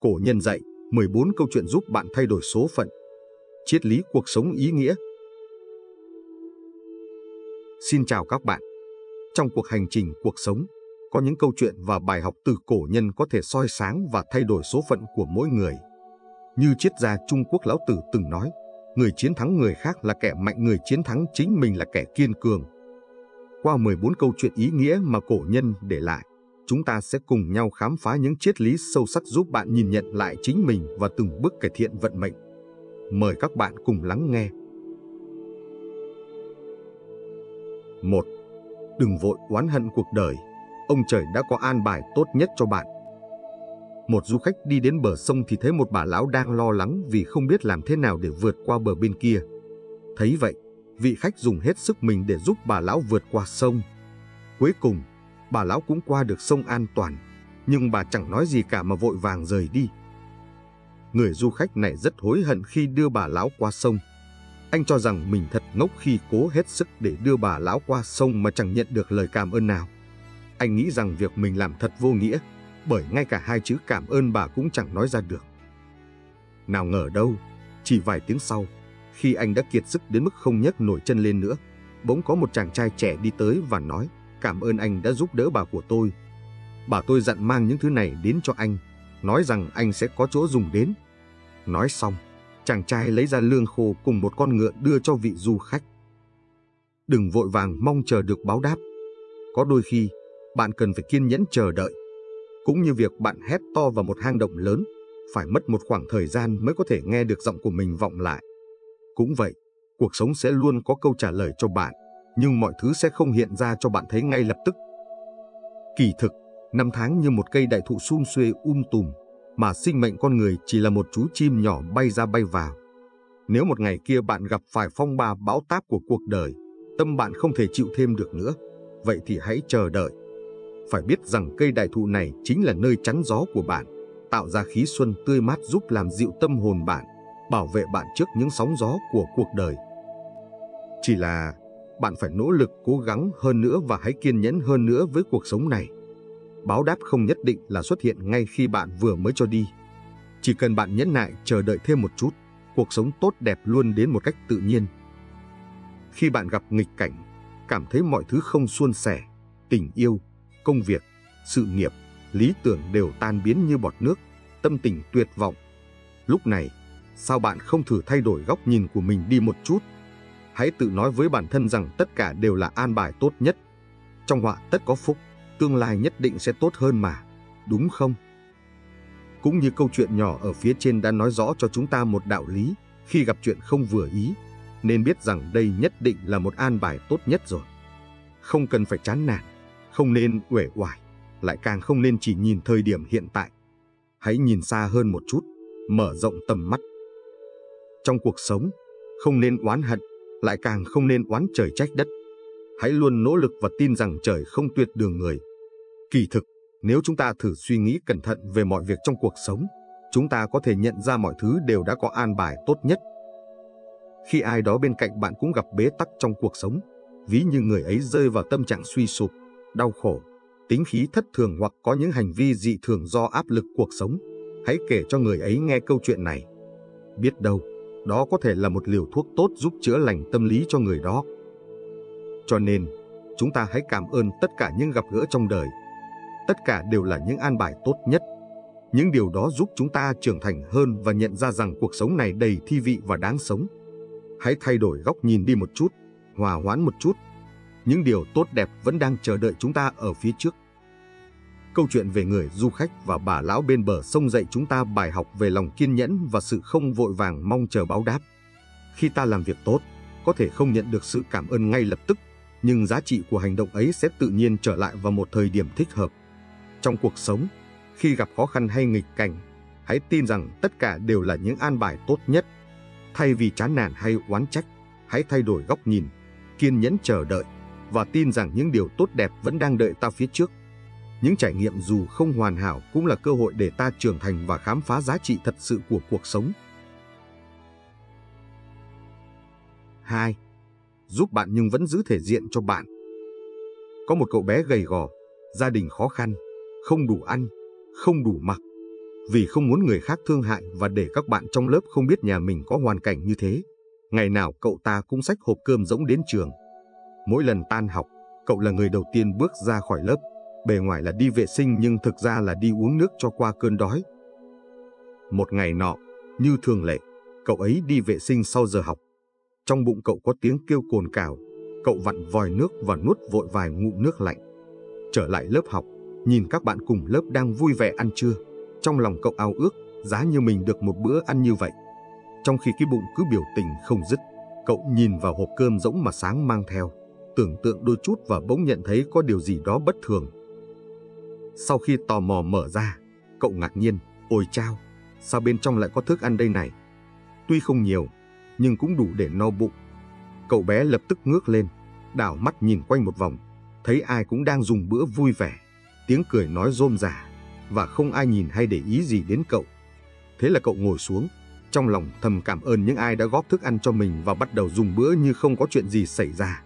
Cổ nhân dạy 14 câu chuyện giúp bạn thay đổi số phận. Triết lý cuộc sống ý nghĩa. Xin chào các bạn. Trong cuộc hành trình cuộc sống, có những câu chuyện và bài học từ cổ nhân có thể soi sáng và thay đổi số phận của mỗi người. Như triết gia Trung Quốc Lão Tử từng nói, người chiến thắng người khác là kẻ mạnh, người chiến thắng chính mình là kẻ kiên cường. Qua 14 câu chuyện ý nghĩa mà cổ nhân để lại, chúng ta sẽ cùng nhau khám phá những triết lý sâu sắc giúp bạn nhìn nhận lại chính mình và từng bước cải thiện vận mệnh. Mời các bạn cùng lắng nghe. 1. Đừng vội oán hận cuộc đời, ông trời đã có an bài tốt nhất cho bạn. Một du khách đi đến bờ sông thì thấy một bà lão đang lo lắng vì không biết làm thế nào để vượt qua bờ bên kia. Thấy vậy, vị khách dùng hết sức mình để giúp bà lão vượt qua sông. Cuối cùng, bà lão cũng qua được sông an toàn, nhưng bà chẳng nói gì cả mà vội vàng rời đi. Người du khách này rất hối hận khi đưa bà lão qua sông. Anh cho rằng mình thật ngốc khi cố hết sức để đưa bà lão qua sông mà chẳng nhận được lời cảm ơn nào. Anh nghĩ rằng việc mình làm thật vô nghĩa, bởi ngay cả hai chữ cảm ơn bà cũng chẳng nói ra được. Nào ngờ đâu, chỉ vài tiếng sau, khi anh đã kiệt sức đến mức không nhấc nổi chân lên nữa, bỗng có một chàng trai trẻ đi tới và nói: "Cảm ơn anh đã giúp đỡ bà của tôi. Bà tôi dặn mang những thứ này đến cho anh, nói rằng anh sẽ có chỗ dùng đến." Nói xong, chàng trai lấy ra lương khô cùng một con ngựa đưa cho vị du khách. Đừng vội vàng mong chờ được báo đáp. Có đôi khi, bạn cần phải kiên nhẫn chờ đợi. Cũng như việc bạn hét to vào một hang động lớn, phải mất một khoảng thời gian mới có thể nghe được giọng của mình vọng lại. Cũng vậy, cuộc sống sẽ luôn có câu trả lời cho bạn, nhưng mọi thứ sẽ không hiện ra cho bạn thấy ngay lập tức. Kỳ thực, năm tháng như một cây đại thụ sum xuê tùm, mà sinh mệnh con người chỉ là một chú chim nhỏ bay ra bay vào. Nếu một ngày kia bạn gặp phải phong ba bão táp của cuộc đời, tâm bạn không thể chịu thêm được nữa, vậy thì hãy chờ đợi. Phải biết rằng cây đại thụ này chính là nơi chắn gió của bạn, tạo ra khí xuân tươi mát giúp làm dịu tâm hồn bạn, bảo vệ bạn trước những sóng gió của cuộc đời. Chỉ là bạn phải nỗ lực cố gắng hơn nữa và hãy kiên nhẫn hơn nữa với cuộc sống này. Báo đáp không nhất định là xuất hiện ngay khi bạn vừa mới cho đi. Chỉ cần bạn nhẫn nại chờ đợi thêm một chút, cuộc sống tốt đẹp luôn đến một cách tự nhiên. Khi bạn gặp nghịch cảnh, cảm thấy mọi thứ không suôn sẻ, tình yêu, công việc, sự nghiệp, lý tưởng đều tan biến như bọt nước, tâm tình tuyệt vọng. Lúc này, sao bạn không thử thay đổi góc nhìn của mình đi một chút? Hãy tự nói với bản thân rằng tất cả đều là an bài tốt nhất. Trong họa tất có phúc, tương lai nhất định sẽ tốt hơn mà, đúng không? Cũng như câu chuyện nhỏ ở phía trên đã nói rõ cho chúng ta một đạo lý, khi gặp chuyện không vừa ý, nên biết rằng đây nhất định là một an bài tốt nhất rồi. Không cần phải chán nản, không nên uể oải, lại càng không nên chỉ nhìn thời điểm hiện tại. Hãy nhìn xa hơn một chút, mở rộng tầm mắt. Trong cuộc sống, không nên oán hận, lại càng không nên oán trời trách đất. Hãy luôn nỗ lực và tin rằng trời không tuyệt đường người. Kỳ thực, nếu chúng ta thử suy nghĩ cẩn thận về mọi việc trong cuộc sống, chúng ta có thể nhận ra mọi thứ đều đã có an bài tốt nhất. Khi ai đó bên cạnh bạn cũng gặp bế tắc trong cuộc sống, ví như người ấy rơi vào tâm trạng suy sụp, đau khổ, tính khí thất thường hoặc có những hành vi dị thường do áp lực cuộc sống, hãy kể cho người ấy nghe câu chuyện này. Biết đâu, đó có thể là một liều thuốc tốt giúp chữa lành tâm lý cho người đó. Cho nên, chúng ta hãy cảm ơn tất cả những gặp gỡ trong đời. Tất cả đều là những an bài tốt nhất. Những điều đó giúp chúng ta trưởng thành hơn và nhận ra rằng cuộc sống này đầy thi vị và đáng sống. Hãy thay đổi góc nhìn đi một chút, hòa hoãn một chút. Những điều tốt đẹp vẫn đang chờ đợi chúng ta ở phía trước. Câu chuyện về người du khách và bà lão bên bờ sông dạy chúng ta bài học về lòng kiên nhẫn và sự không vội vàng mong chờ báo đáp. Khi ta làm việc tốt, có thể không nhận được sự cảm ơn ngay lập tức, nhưng giá trị của hành động ấy sẽ tự nhiên trở lại vào một thời điểm thích hợp. Trong cuộc sống, khi gặp khó khăn hay nghịch cảnh, hãy tin rằng tất cả đều là những an bài tốt nhất. Thay vì chán nản hay oán trách, hãy thay đổi góc nhìn, kiên nhẫn chờ đợi và tin rằng những điều tốt đẹp vẫn đang đợi ta phía trước. Những trải nghiệm dù không hoàn hảo cũng là cơ hội để ta trưởng thành và khám phá giá trị thật sự của cuộc sống. 2. Giúp bạn nhưng vẫn giữ thể diện cho bạn. Có một cậu bé gầy gò, gia đình khó khăn, không đủ ăn, không đủ mặc. Vì không muốn người khác thương hại và để các bạn trong lớp không biết nhà mình có hoàn cảnh như thế, ngày nào cậu ta cũng xách hộp cơm rỗng đến trường. Mỗi lần tan học, cậu là người đầu tiên bước ra khỏi lớp. Bề ngoài là đi vệ sinh nhưng thực ra là đi uống nước cho qua cơn đói. Một ngày nọ, như thường lệ, cậu ấy đi vệ sinh sau giờ học. Trong bụng cậu có tiếng kêu cồn cào, cậu vặn vòi nước và nuốt vội vài ngụm nước lạnh. Trở lại lớp học, nhìn các bạn cùng lớp đang vui vẻ ăn trưa, trong lòng cậu ao ước giá như mình được một bữa ăn như vậy. Trong khi cái bụng cứ biểu tình không dứt, cậu nhìn vào hộp cơm rỗng mà Sáng mang theo, tưởng tượng đôi chút và bỗng nhận thấy có điều gì đó bất thường. Sau khi tò mò mở ra, cậu ngạc nhiên, ôi chao, sao bên trong lại có thức ăn đây này? Tuy không nhiều, nhưng cũng đủ để no bụng. Cậu bé lập tức ngước lên, đảo mắt nhìn quanh một vòng, thấy ai cũng đang dùng bữa vui vẻ, tiếng cười nói rôm rả, và không ai nhìn hay để ý gì đến cậu. Thế là cậu ngồi xuống, trong lòng thầm cảm ơn những ai đã góp thức ăn cho mình và bắt đầu dùng bữa như không có chuyện gì xảy ra.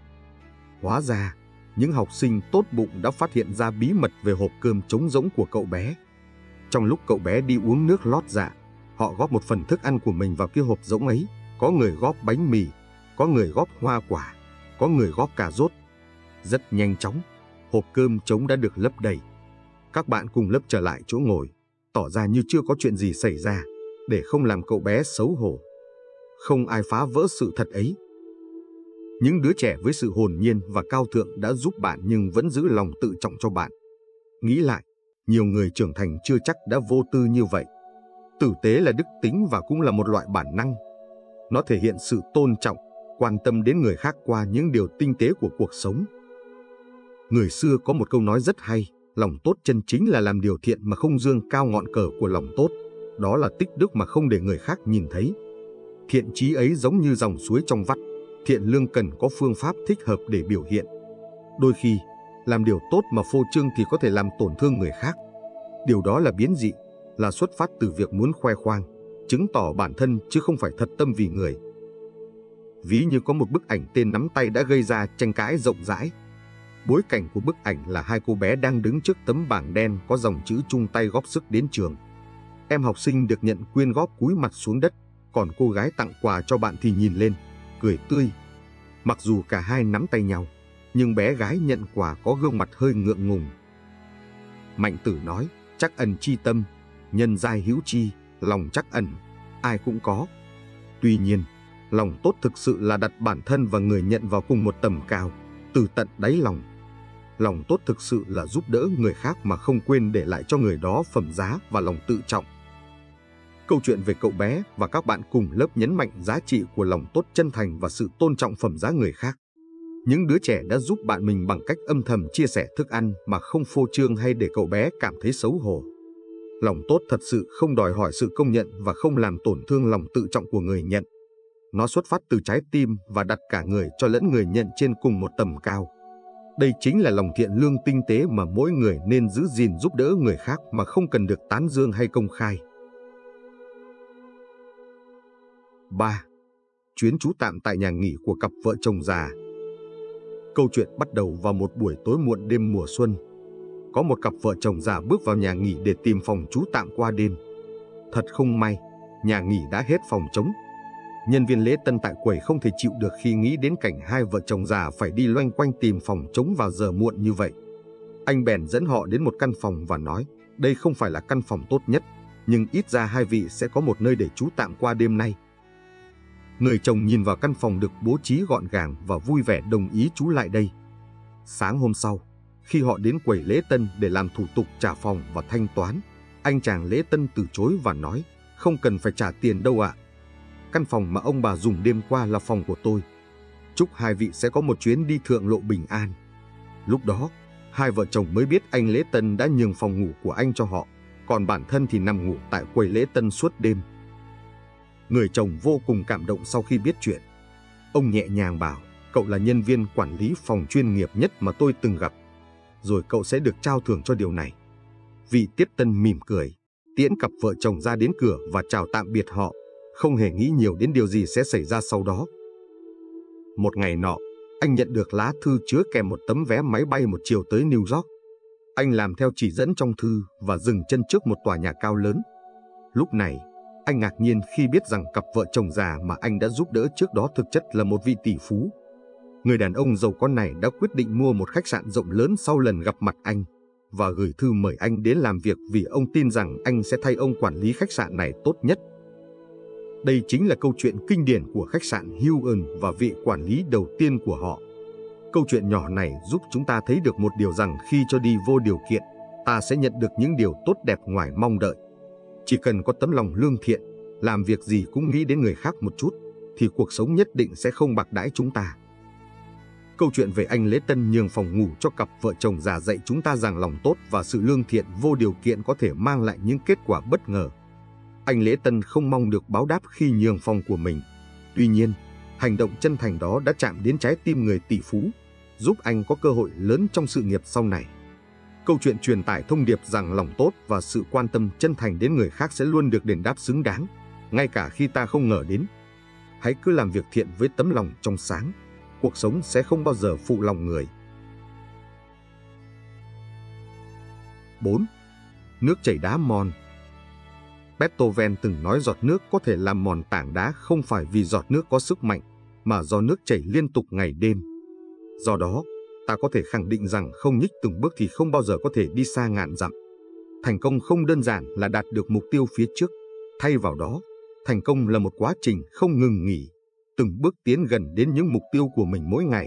Hóa ra, những học sinh tốt bụng đã phát hiện ra bí mật về hộp cơm trống rỗng của cậu bé. Trong lúc cậu bé đi uống nước lót dạ, họ góp một phần thức ăn của mình vào cái hộp rỗng ấy. Có người góp bánh mì, có người góp hoa quả, có người góp cà rốt. Rất nhanh chóng, hộp cơm trống đã được lấp đầy. Các bạn cùng lớp trở lại chỗ ngồi, tỏ ra như chưa có chuyện gì xảy ra, để không làm cậu bé xấu hổ. Không ai phá vỡ sự thật ấy. Những đứa trẻ với sự hồn nhiên và cao thượng đã giúp bạn nhưng vẫn giữ lòng tự trọng cho bạn. Nghĩ lại, nhiều người trưởng thành chưa chắc đã vô tư như vậy. Tử tế là đức tính và cũng là một loại bản năng. Nó thể hiện sự tôn trọng, quan tâm đến người khác qua những điều tinh tế của cuộc sống. Người xưa có một câu nói rất hay, lòng tốt chân chính là làm điều thiện mà không dương cao ngọn cờ của lòng tốt. Đó là tích đức mà không để người khác nhìn thấy. Thiện chí ấy giống như dòng suối trong vắt, thiện lương cần có phương pháp thích hợp để biểu hiện. Đôi khi, làm điều tốt mà phô trương thì có thể làm tổn thương người khác. Điều đó là biến dị, là xuất phát từ việc muốn khoe khoang, chứng tỏ bản thân chứ không phải thật tâm vì người. Ví như có một bức ảnh tên nắm tay đã gây ra tranh cãi rộng rãi. Bối cảnh của bức ảnh là hai cô bé đang đứng trước tấm bảng đen có dòng chữ chung tay góp sức đến trường. Em học sinh được nhận quyên góp cúi mặt xuống đất, còn cô gái tặng quà cho bạn thì nhìn lên, cười tươi. Mặc dù cả hai nắm tay nhau, nhưng bé gái nhận quà có gương mặt hơi ngượng ngùng. Mạnh Tử nói, chắc ẩn chi tâm, nhân giai hữu chi, lòng trắc ẩn, ai cũng có. Tuy nhiên, lòng tốt thực sự là đặt bản thân và người nhận vào cùng một tầm cao, từ tận đáy lòng. Lòng tốt thực sự là giúp đỡ người khác mà không quên để lại cho người đó phẩm giá và lòng tự trọng. Câu chuyện về cậu bé và các bạn cùng lớp nhấn mạnh giá trị của lòng tốt chân thành và sự tôn trọng phẩm giá người khác. Những đứa trẻ đã giúp bạn mình bằng cách âm thầm chia sẻ thức ăn mà không phô trương hay để cậu bé cảm thấy xấu hổ. Lòng tốt thật sự không đòi hỏi sự công nhận và không làm tổn thương lòng tự trọng của người nhận. Nó xuất phát từ trái tim và đặt cả người cho lẫn người nhận trên cùng một tầm cao. Đây chính là lòng thiện lương tinh tế mà mỗi người nên giữ gìn giúp đỡ người khác mà không cần được tán dương hay công khai. 3. Chuyến trú tạm tại nhà nghỉ của cặp vợ chồng già. Câu chuyện bắt đầu vào một buổi tối muộn đêm mùa xuân. Có một cặp vợ chồng già bước vào nhà nghỉ để tìm phòng trú tạm qua đêm. Thật không may, nhà nghỉ đã hết phòng trống. Nhân viên lễ tân tại quầy không thể chịu được khi nghĩ đến cảnh hai vợ chồng già phải đi loanh quanh tìm phòng trống vào giờ muộn như vậy. Anh bèn dẫn họ đến một căn phòng và nói, đây không phải là căn phòng tốt nhất, nhưng ít ra hai vị sẽ có một nơi để trú tạm qua đêm nay. Người chồng nhìn vào căn phòng được bố trí gọn gàng và vui vẻ đồng ý trú lại đây. Sáng hôm sau, khi họ đến quầy lễ tân để làm thủ tục trả phòng và thanh toán, anh chàng lễ tân từ chối và nói, không cần phải trả tiền đâu ạ. Căn phòng mà ông bà dùng đêm qua là phòng của tôi. Chúc hai vị sẽ có một chuyến đi thượng lộ bình an. Lúc đó, hai vợ chồng mới biết anh lễ tân đã nhường phòng ngủ của anh cho họ, còn bản thân thì nằm ngủ tại quầy lễ tân suốt đêm. Người chồng vô cùng cảm động sau khi biết chuyện. Ông nhẹ nhàng bảo, cậu là nhân viên quản lý phòng chuyên nghiệp nhất mà tôi từng gặp. Rồi cậu sẽ được trao thưởng cho điều này. Vị tiếp tân mỉm cười, tiễn cặp vợ chồng ra đến cửa và chào tạm biệt họ, không hề nghĩ nhiều đến điều gì sẽ xảy ra sau đó. Một ngày nọ, anh nhận được lá thư chứa kèm một tấm vé máy bay một chiều tới New York. Anh làm theo chỉ dẫn trong thư và dừng chân trước một tòa nhà cao lớn. Lúc này, anh ngạc nhiên khi biết rằng cặp vợ chồng già mà anh đã giúp đỡ trước đó thực chất là một vị tỷ phú. Người đàn ông giàu có này đã quyết định mua một khách sạn rộng lớn sau lần gặp mặt anh và gửi thư mời anh đến làm việc vì ông tin rằng anh sẽ thay ông quản lý khách sạn này tốt nhất. Đây chính là câu chuyện kinh điển của khách sạn Hilton và vị quản lý đầu tiên của họ. Câu chuyện nhỏ này giúp chúng ta thấy được một điều rằng khi cho đi vô điều kiện, ta sẽ nhận được những điều tốt đẹp ngoài mong đợi. Chỉ cần có tấm lòng lương thiện, làm việc gì cũng nghĩ đến người khác một chút, thì cuộc sống nhất định sẽ không bạc đãi chúng ta. Câu chuyện về anh lễ tân nhường phòng ngủ cho cặp vợ chồng già dạy chúng ta rằng lòng tốt và sự lương thiện vô điều kiện có thể mang lại những kết quả bất ngờ. Anh lễ tân không mong được báo đáp khi nhường phòng của mình. Tuy nhiên, hành động chân thành đó đã chạm đến trái tim người tỷ phú, giúp anh có cơ hội lớn trong sự nghiệp sau này. Câu chuyện truyền tải thông điệp rằng lòng tốt và sự quan tâm chân thành đến người khác sẽ luôn được đền đáp xứng đáng, ngay cả khi ta không ngờ đến. Hãy cứ làm việc thiện với tấm lòng trong sáng, cuộc sống sẽ không bao giờ phụ lòng người. 4. Nước chảy đá mòn. Beethoven từng nói giọt nước có thể làm mòn tảng đá không phải vì giọt nước có sức mạnh, mà do nước chảy liên tục ngày đêm. Do đó, ta có thể khẳng định rằng không nhích từng bước thì không bao giờ có thể đi xa ngàn dặm. Thành công không đơn giản là đạt được mục tiêu phía trước. Thay vào đó, thành công là một quá trình không ngừng nghỉ, từng bước tiến gần đến những mục tiêu của mình mỗi ngày.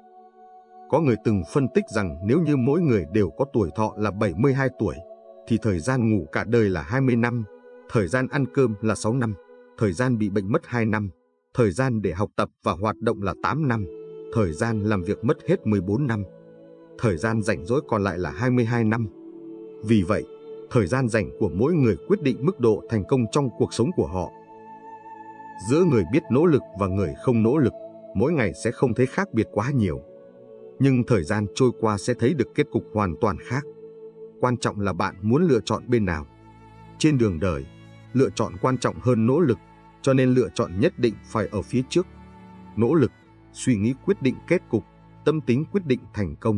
Có người từng phân tích rằng nếu như mỗi người đều có tuổi thọ là 72 tuổi, thì thời gian ngủ cả đời là 20 năm, thời gian ăn cơm là 6 năm, thời gian bị bệnh mất 2 năm, thời gian để học tập và hoạt động là 8 năm, thời gian làm việc mất hết 14 năm, thời gian rảnh rỗi còn lại là 22 năm. Vì vậy, thời gian rảnh của mỗi người quyết định mức độ thành công trong cuộc sống của họ. Giữa người biết nỗ lực và người không nỗ lực, mỗi ngày sẽ không thấy khác biệt quá nhiều. Nhưng thời gian trôi qua sẽ thấy được kết cục hoàn toàn khác. Quan trọng là bạn muốn lựa chọn bên nào. Trên đường đời, lựa chọn quan trọng hơn nỗ lực, cho nên lựa chọn nhất định phải ở phía trước. Nỗ lực, suy nghĩ quyết định kết cục, tâm tính quyết định thành công.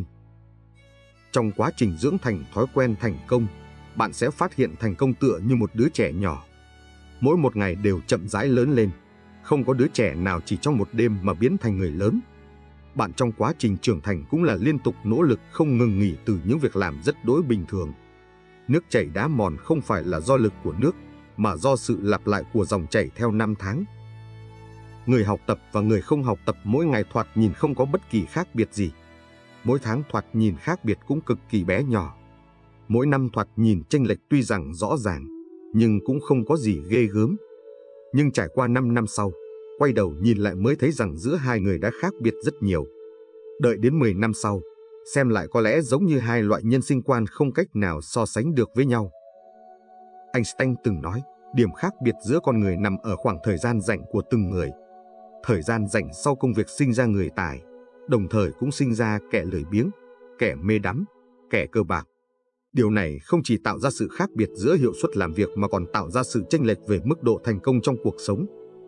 Trong quá trình dưỡng thành thói quen thành công, bạn sẽ phát hiện thành công tựa như một đứa trẻ nhỏ. Mỗi một ngày đều chậm rãi lớn lên, không có đứa trẻ nào chỉ trong một đêm mà biến thành người lớn. Bạn trong quá trình trưởng thành cũng là liên tục nỗ lực không ngừng nghỉ từ những việc làm rất đối bình thường. Nước chảy đá mòn không phải là do lực của nước, mà do sự lặp lại của dòng chảy theo năm tháng. Người học tập và người không học tập mỗi ngày thoạt nhìn không có bất kỳ khác biệt gì. Mỗi tháng thoạt nhìn khác biệt cũng cực kỳ bé nhỏ. Mỗi năm thoạt nhìn chênh lệch tuy rằng rõ ràng, nhưng cũng không có gì ghê gớm. Nhưng trải qua 5 năm sau, quay đầu nhìn lại mới thấy rằng giữa hai người đã khác biệt rất nhiều. Đợi đến 10 năm sau, xem lại có lẽ giống như hai loại nhân sinh quan không cách nào so sánh được với nhau. Einstein từng nói, điểm khác biệt giữa con người nằm ở khoảng thời gian rảnh của từng người. Thời gian rảnh sau công việc sinh ra người tài, đồng thời cũng sinh ra kẻ lười biếng, kẻ mê đắm, kẻ cờ bạc. Điều này không chỉ tạo ra sự khác biệt giữa hiệu suất làm việc mà còn tạo ra sự chênh lệch về mức độ thành công trong cuộc sống.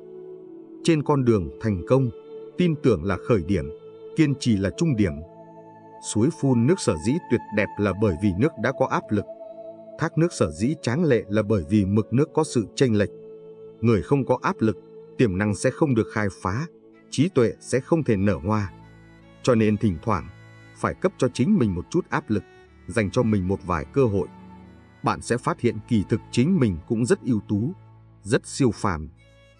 Trên con đường thành công, tin tưởng là khởi điểm, kiên trì là trung điểm. Suối phun nước Sở Dĩ tuyệt đẹp là bởi vì nước đã có áp lực. Thác nước Sở Dĩ tráng lệ là bởi vì mực nước có sự chênh lệch. Người không có áp lực, tiềm năng sẽ không được khai phá, trí tuệ sẽ không thể nở hoa. Cho nên thỉnh thoảng, phải cấp cho chính mình một chút áp lực, dành cho mình một vài cơ hội. Bạn sẽ phát hiện kỳ thực chính mình cũng rất ưu tú, rất siêu phàm.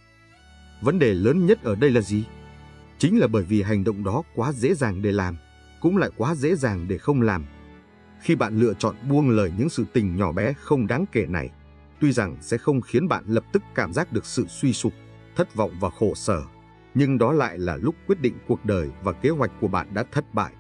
Vấn đề lớn nhất ở đây là gì? Chính là bởi vì hành động đó quá dễ dàng để làm, cũng lại quá dễ dàng để không làm. Khi bạn lựa chọn buông lời những sự tình nhỏ bé không đáng kể này, tuy rằng sẽ không khiến bạn lập tức cảm giác được sự suy sụp, thất vọng và khổ sở, nhưng đó lại là lúc quyết định cuộc đời và kế hoạch của bạn đã thất bại.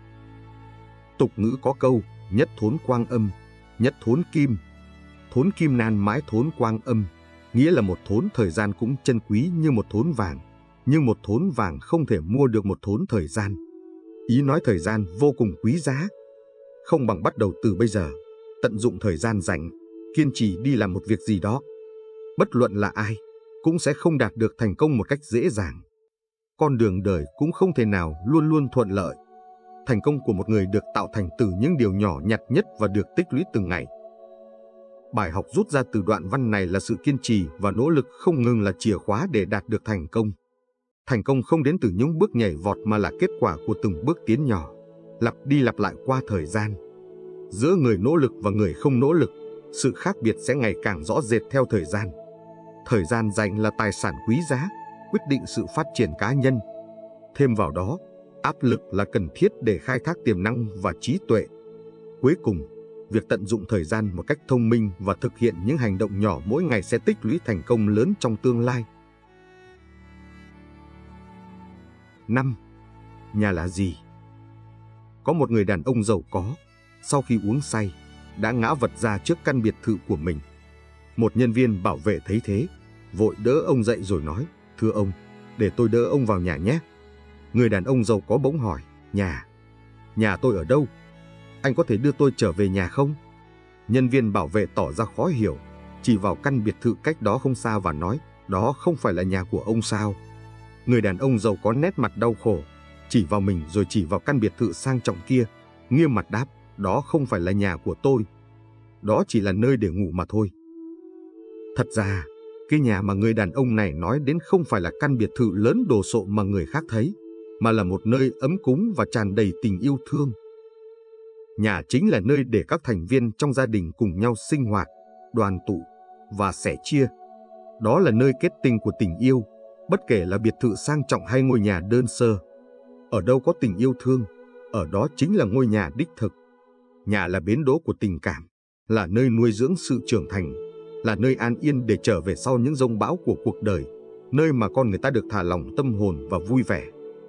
Tục ngữ có câu, nhất thốn quang âm, nhất thốn kim. Thốn kim nan mãi thốn quang âm, nghĩa là một thốn thời gian cũng chân quý như một thốn vàng, nhưng một thốn vàng không thể mua được một thốn thời gian. Ý nói thời gian vô cùng quý giá. Không bằng bắt đầu từ bây giờ, tận dụng thời gian rảnh, kiên trì đi làm một việc gì đó. Bất luận là ai, cũng sẽ không đạt được thành công một cách dễ dàng. Con đường đời cũng không thể nào luôn luôn thuận lợi. Thành công của một người được tạo thành từ những điều nhỏ nhặt nhất và được tích lũy từng ngày. Bài học rút ra từ đoạn văn này là sự kiên trì và nỗ lực không ngừng là chìa khóa để đạt được thành công. Thành công không đến từ những bước nhảy vọt mà là kết quả của từng bước tiến nhỏ, lặp đi lặp lại qua thời gian. Giữa người nỗ lực và người không nỗ lực, sự khác biệt sẽ ngày càng rõ rệt theo thời gian. Thời gian dành là tài sản quý giá, quyết định sự phát triển cá nhân. Thêm vào đó, áp lực là cần thiết để khai thác tiềm năng và trí tuệ. Cuối cùng, việc tận dụng thời gian một cách thông minh và thực hiện những hành động nhỏ mỗi ngày sẽ tích lũy thành công lớn trong tương lai. 5. Nhà là gì? Có một người đàn ông giàu có, sau khi uống say, đã ngã vật ra trước căn biệt thự của mình. Một nhân viên bảo vệ thấy thế, vội đỡ ông dậy rồi nói, thưa ông, để tôi đỡ ông vào nhà nhé. Người đàn ông giàu có bỗng hỏi, nhà tôi ở đâu? Anh có thể đưa tôi trở về nhà không? Nhân viên bảo vệ tỏ ra khó hiểu, chỉ vào căn biệt thự cách đó không xa và nói, đó không phải là nhà của ông sao? Người đàn ông giàu có nét mặt đau khổ, chỉ vào mình rồi chỉ vào căn biệt thự sang trọng kia, nghiêm mặt đáp, đó không phải là nhà của tôi. Đó chỉ là nơi để ngủ mà thôi. Thật ra, cái nhà mà người đàn ông này nói đến không phải là căn biệt thự lớn đồ sộ mà người khác thấy, mà là một nơi ấm cúng và tràn đầy tình yêu thương. Nhà chính là nơi để các thành viên trong gia đình cùng nhau sinh hoạt, đoàn tụ và sẻ chia. Đó là nơi kết tinh của tình yêu, bất kể là biệt thự sang trọng hay ngôi nhà đơn sơ. Ở đâu có tình yêu thương, ở đó chính là ngôi nhà đích thực. Nhà là bến đỗ của tình cảm, là nơi nuôi dưỡng sự trưởng thành, là nơi an yên để trở về sau những dông bão của cuộc đời, nơi mà con người ta được thả lỏng tâm hồn và vui vẻ.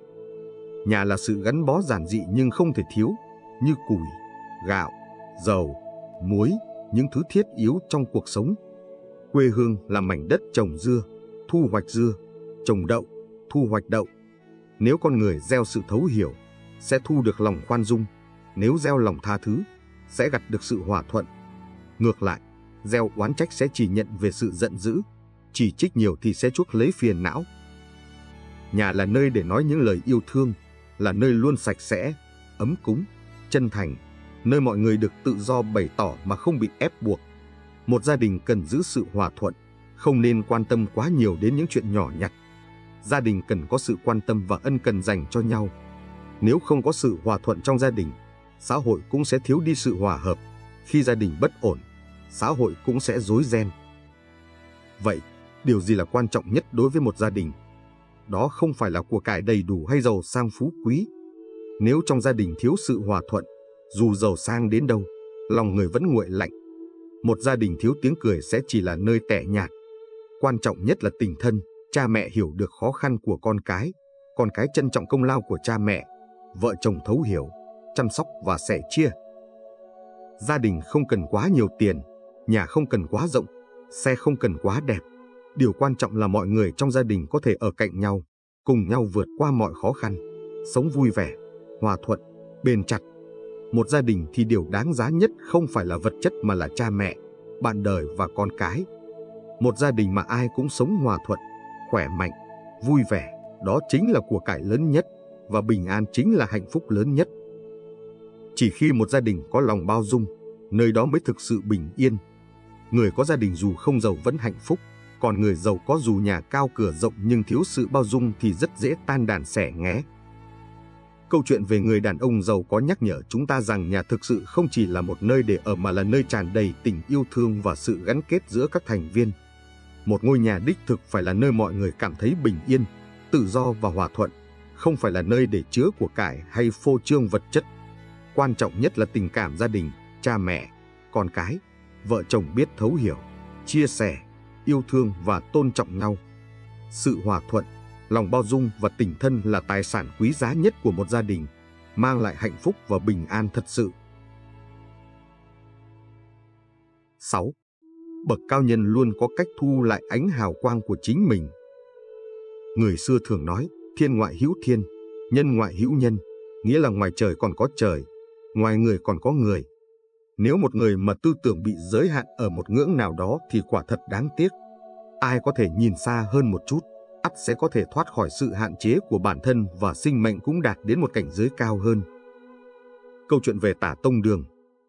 Nhà là sự gắn bó giản dị nhưng không thể thiếu, như củi, gạo, dầu, muối, những thứ thiết yếu trong cuộc sống. Quê hương là mảnh đất trồng dưa, thu hoạch dưa, trồng đậu, thu hoạch đậu. Nếu con người gieo sự thấu hiểu, sẽ thu được lòng khoan dung. Nếu gieo lòng tha thứ, sẽ gặt được sự hòa thuận. Ngược lại, gieo oán trách sẽ chỉ nhận về sự giận dữ, chỉ trích nhiều thì sẽ chuốc lấy phiền não. Nhà là nơi để nói những lời yêu thương, là nơi luôn sạch sẽ, ấm cúng, chân thành, nơi mọi người được tự do bày tỏ mà không bị ép buộc. Một gia đình cần giữ sự hòa thuận, không nên quan tâm quá nhiều đến những chuyện nhỏ nhặt. Gia đình cần có sự quan tâm và ân cần dành cho nhau. Nếu không có sự hòa thuận trong gia đình, xã hội cũng sẽ thiếu đi sự hòa hợp. Khi gia đình bất ổn, xã hội cũng sẽ rối ren. Vậy, điều gì là quan trọng nhất đối với một gia đình? Đó không phải là của cải đầy đủ hay giàu sang phú quý. Nếu trong gia đình thiếu sự hòa thuận, dù giàu sang đến đâu, lòng người vẫn nguội lạnh. Một gia đình thiếu tiếng cười sẽ chỉ là nơi tẻ nhạt. Quan trọng nhất là tình thân, cha mẹ hiểu được khó khăn của con cái trân trọng công lao của cha mẹ, vợ chồng thấu hiểu, chăm sóc và sẻ chia. Gia đình không cần quá nhiều tiền, nhà không cần quá rộng, xe không cần quá đẹp. Điều quan trọng là mọi người trong gia đình có thể ở cạnh nhau, cùng nhau vượt qua mọi khó khăn, sống vui vẻ, hòa thuận, bền chặt. Một gia đình thì điều đáng giá nhất không phải là vật chất mà là cha mẹ, bạn đời và con cái. Một gia đình mà ai cũng sống hòa thuận, khỏe mạnh, vui vẻ, đó chính là của cải lớn nhất, và bình an chính là hạnh phúc lớn nhất. Chỉ khi một gia đình có lòng bao dung, nơi đó mới thực sự bình yên. Người có gia đình dù không giàu vẫn hạnh phúc, còn người giàu có dù nhà cao cửa rộng nhưng thiếu sự bao dung thì rất dễ tan đàn xẻ nghé. Câu chuyện về người đàn ông giàu có nhắc nhở chúng ta rằng nhà thực sự không chỉ là một nơi để ở mà là nơi tràn đầy tình yêu thương và sự gắn kết giữa các thành viên. Một ngôi nhà đích thực phải là nơi mọi người cảm thấy bình yên, tự do và hòa thuận, không phải là nơi để chứa của cải hay phô trương vật chất. Quan trọng nhất là tình cảm gia đình, cha mẹ, con cái, vợ chồng biết thấu hiểu, chia sẻ, yêu thương và tôn trọng nhau. Sự hòa thuận, lòng bao dung và tình thân là tài sản quý giá nhất của một gia đình, mang lại hạnh phúc và bình an thật sự. 6. Bậc cao nhân luôn có cách thu lại ánh hào quang của chính mình. Người xưa thường nói, thiên ngoại hữu thiên, nhân ngoại hữu nhân, nghĩa là ngoài trời còn có trời, ngoài người còn có người. Nếu một người mà tư tưởng bị giới hạn ở một ngưỡng nào đó thì quả thật đáng tiếc. Ai có thể nhìn xa hơn một chút, ắt sẽ có thể thoát khỏi sự hạn chế của bản thân và sinh mệnh cũng đạt đến một cảnh giới cao hơn. Câu chuyện về Tả Tông Đường.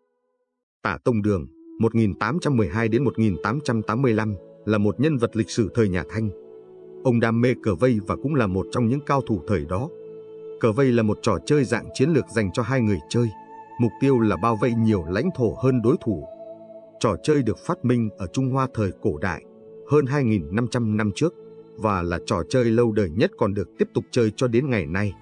Tả Tông Đường 1812 đến 1885 là một nhân vật lịch sử thời nhà Thanh. Ông đam mê cờ vây và cũng là một trong những cao thủ thời đó. Cờ vây là một trò chơi dạng chiến lược dành cho hai người chơi. Mục tiêu là bao vây nhiều lãnh thổ hơn đối thủ. Trò chơi được phát minh ở Trung Hoa thời cổ đại, hơn 2.500 năm trước, và là trò chơi lâu đời nhất còn được tiếp tục chơi cho đến ngày nay.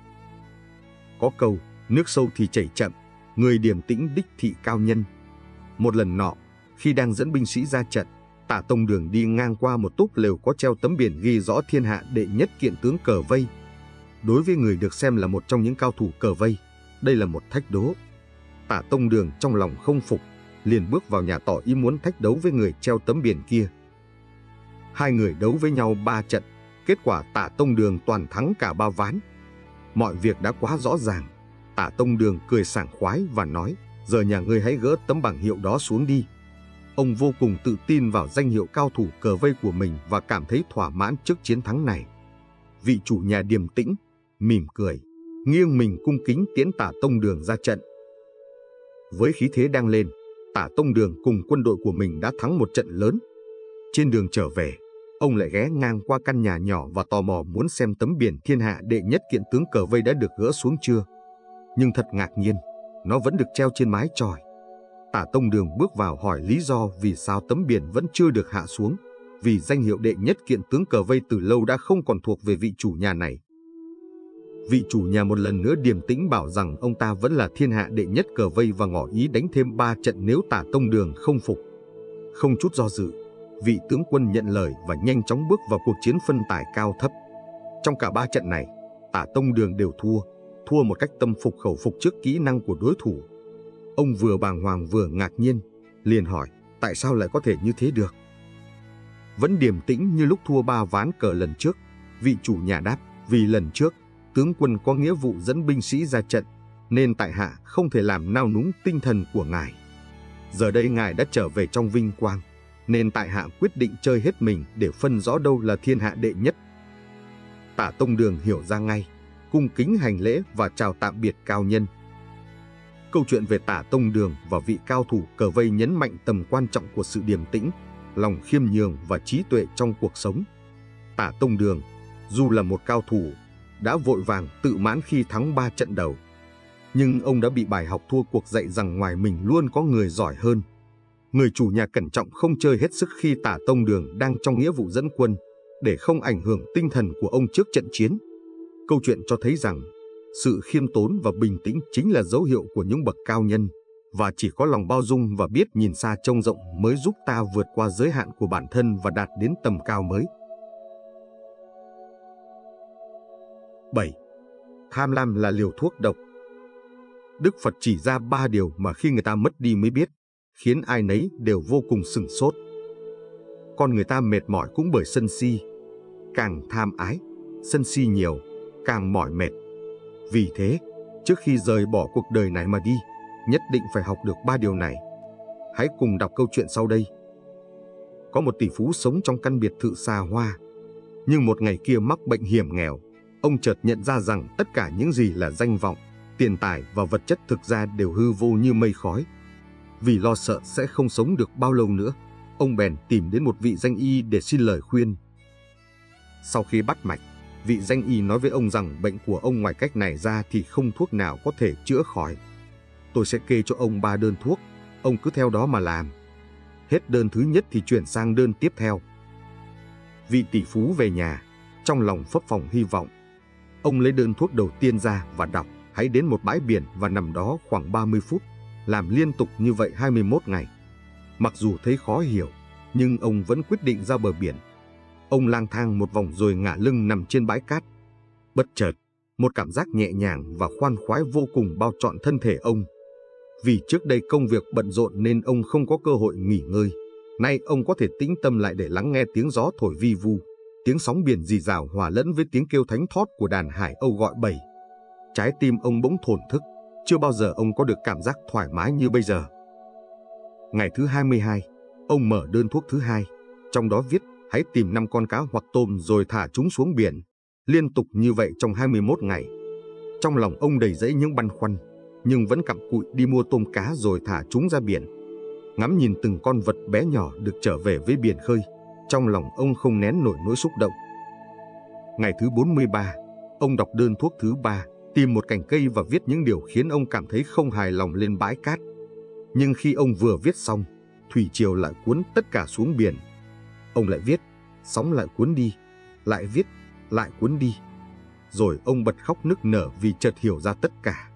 Có câu, nước sâu thì chảy chậm, người điềm tĩnh đích thị cao nhân. Một lần nọ, khi đang dẫn binh sĩ ra trận, Tả Tông Đường đi ngang qua một túp lều có treo tấm biển ghi rõ thiên hạ đệ nhất kiện tướng cờ vây. Đối với người được xem là một trong những cao thủ cờ vây, đây là một thách đố. Tả Tông Đường trong lòng không phục, liền bước vào nhà tỏ ý muốn thách đấu với người treo tấm biển kia. Hai người đấu với nhau 3 trận, kết quả Tả Tông Đường toàn thắng cả 3 ván. Mọi việc đã quá rõ ràng. Tả Tông Đường cười sảng khoái và nói, giờ nhà ngươi hãy gỡ tấm bảng hiệu đó xuống đi. Ông vô cùng tự tin vào danh hiệu cao thủ cờ vây của mình và cảm thấy thỏa mãn trước chiến thắng này. Vị chủ nhà điềm tĩnh, mỉm cười, nghiêng mình cung kính tiễn Tả Tông Đường ra trận. Với khí thế đang lên, Tả Tông Đường cùng quân đội của mình đã thắng một trận lớn. Trên đường trở về, ông lại ghé ngang qua căn nhà nhỏ và tò mò muốn xem tấm biển thiên hạ đệ nhất kiện tướng cờ vây đã được gỡ xuống chưa. Nhưng thật ngạc nhiên, nó vẫn được treo trên mái chòi. Tả Tông Đường bước vào hỏi lý do vì sao tấm biển vẫn chưa được hạ xuống, vì danh hiệu đệ nhất kiện tướng cờ vây từ lâu đã không còn thuộc về vị chủ nhà này. Vị chủ nhà một lần nữa điềm tĩnh bảo rằng ông ta vẫn là thiên hạ đệ nhất cờ vây và ngỏ ý đánh thêm 3 trận nếu Tả Tông Đường không phục. Không chút do dự, vị tướng quân nhận lời và nhanh chóng bước vào cuộc chiến phân tài cao thấp. Trong cả 3 trận này, Tả Tông Đường đều thua một cách tâm phục khẩu phục trước kỹ năng của đối thủ. Ông vừa bàng hoàng vừa ngạc nhiên, liền hỏi tại sao lại có thể như thế được. Vẫn điềm tĩnh như lúc thua 3 ván cờ lần trước, vị chủ nhà đáp, vì lần trước tướng quân có nghĩa vụ dẫn binh sĩ ra trận, nên tại hạ không thể làm nao núng tinh thần của ngài. Giờ đây ngài đã trở về trong vinh quang, nên tại hạ quyết định chơi hết mình để phân rõ đâu là thiên hạ đệ nhất. Tả Tông Đường hiểu ra ngay, cung kính hành lễ và chào tạm biệt cao nhân. Câu chuyện về Tả Tông Đường và vị cao thủ cờ vây nhấn mạnh tầm quan trọng của sự điềm tĩnh, lòng khiêm nhường và trí tuệ trong cuộc sống. Tả Tông Đường, dù là một cao thủ, đã vội vàng tự mãn khi thắng 3 trận đầu. Nhưng ông đã bị bài học thua cuộc dạy rằng ngoài mình luôn có người giỏi hơn. Người chủ nhà cẩn trọng không chơi hết sức khi Tả Tông Đường đang trong nghĩa vụ dẫn quân, để không ảnh hưởng tinh thần của ông trước trận chiến. Câu chuyện cho thấy rằng, sự khiêm tốn và bình tĩnh chính là dấu hiệu của những bậc cao nhân, và chỉ có lòng bao dung và biết nhìn xa trông rộng mới giúp ta vượt qua giới hạn của bản thân và đạt đến tầm cao mới. 7. Tham lam là liều thuốc độc. Đức Phật chỉ ra 3 điều mà khi người ta mất đi mới biết, khiến ai nấy đều vô cùng sửng sốt. Con người ta mệt mỏi cũng bởi sân si. Càng tham ái, sân si nhiều, càng mỏi mệt. Vì thế, trước khi rời bỏ cuộc đời này mà đi, nhất định phải học được 3 điều này. Hãy cùng đọc câu chuyện sau đây. Có một tỷ phú sống trong căn biệt thự xa hoa. Nhưng một ngày kia mắc bệnh hiểm nghèo, ông chợt nhận ra rằng tất cả những gì là danh vọng, tiền tài và vật chất thực ra đều hư vô như mây khói. Vì lo sợ sẽ không sống được bao lâu nữa, ông bèn tìm đến một vị danh y để xin lời khuyên. Sau khi bắt mạch, vị danh y nói với ông rằng bệnh của ông ngoài cách này ra thì không thuốc nào có thể chữa khỏi. Tôi sẽ kê cho ông 3 đơn thuốc, ông cứ theo đó mà làm. Hết đơn thứ nhất thì chuyển sang đơn tiếp theo. Vị tỷ phú về nhà, trong lòng phấp phồng hy vọng. Ông lấy đơn thuốc đầu tiên ra và đọc, hãy đến một bãi biển và nằm đó khoảng 30 phút, làm liên tục như vậy 21 ngày. Mặc dù thấy khó hiểu, nhưng ông vẫn quyết định ra bờ biển. Ông lang thang một vòng rồi ngả lưng nằm trên bãi cát. Bất chợt, một cảm giác nhẹ nhàng và khoan khoái vô cùng bao trọn thân thể ông. Vì trước đây công việc bận rộn nên ông không có cơ hội nghỉ ngơi. Nay ông có thể tĩnh tâm lại để lắng nghe tiếng gió thổi vi vu, tiếng sóng biển rì rào hòa lẫn với tiếng kêu thánh thót của đàn hải âu gọi bầy. Trái tim ông bỗng thổn thức, chưa bao giờ ông có được cảm giác thoải mái như bây giờ. Ngày thứ 22, ông mở đơn thuốc thứ 2, trong đó viết hãy tìm 5 con cá hoặc tôm rồi thả chúng xuống biển, liên tục như vậy trong 21 ngày. Trong lòng ông đầy dẫy những băn khoăn, nhưng vẫn cặm cụi đi mua tôm cá rồi thả chúng ra biển. Ngắm nhìn từng con vật bé nhỏ được trở về với biển khơi, trong lòng ông không nén nổi nỗi xúc động. Ngày thứ 43, ông đọc đơn thuốc thứ 3, tìm một cành cây và viết những điều khiến ông cảm thấy không hài lòng lên bãi cát. Nhưng khi ông vừa viết xong, thủy triều lại cuốn tất cả xuống biển. Ông lại viết, sóng lại cuốn đi, lại viết, lại cuốn đi. Rồi ông bật khóc nức nở vì chợt hiểu ra tất cả.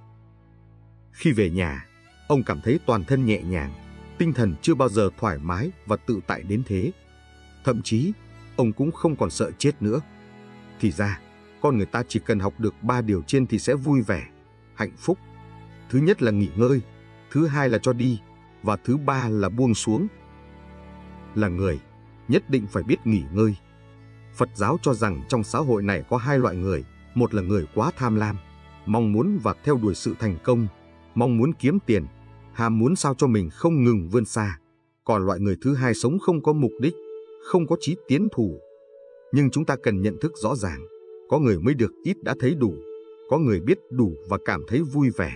Khi về nhà, ông cảm thấy toàn thân nhẹ nhàng, tinh thần chưa bao giờ thoải mái và tự tại đến thế. Thậm chí, ông cũng không còn sợ chết nữa. Thì ra, con người ta chỉ cần học được 3 điều trên thì sẽ vui vẻ, hạnh phúc. Thứ nhất là nghỉ ngơi, thứ hai là cho đi, và thứ ba là buông xuống. Là người, nhất định phải biết nghỉ ngơi. Phật giáo cho rằng trong xã hội này có 2 loại người, một là người quá tham lam, mong muốn và theo đuổi sự thành công, mong muốn kiếm tiền, ham muốn sao cho mình không ngừng vươn xa. Còn loại người thứ hai sống không có mục đích, không có chí tiến thủ. Nhưng chúng ta cần nhận thức rõ ràng, có người mới được ít đã thấy đủ, có người biết đủ và cảm thấy vui vẻ.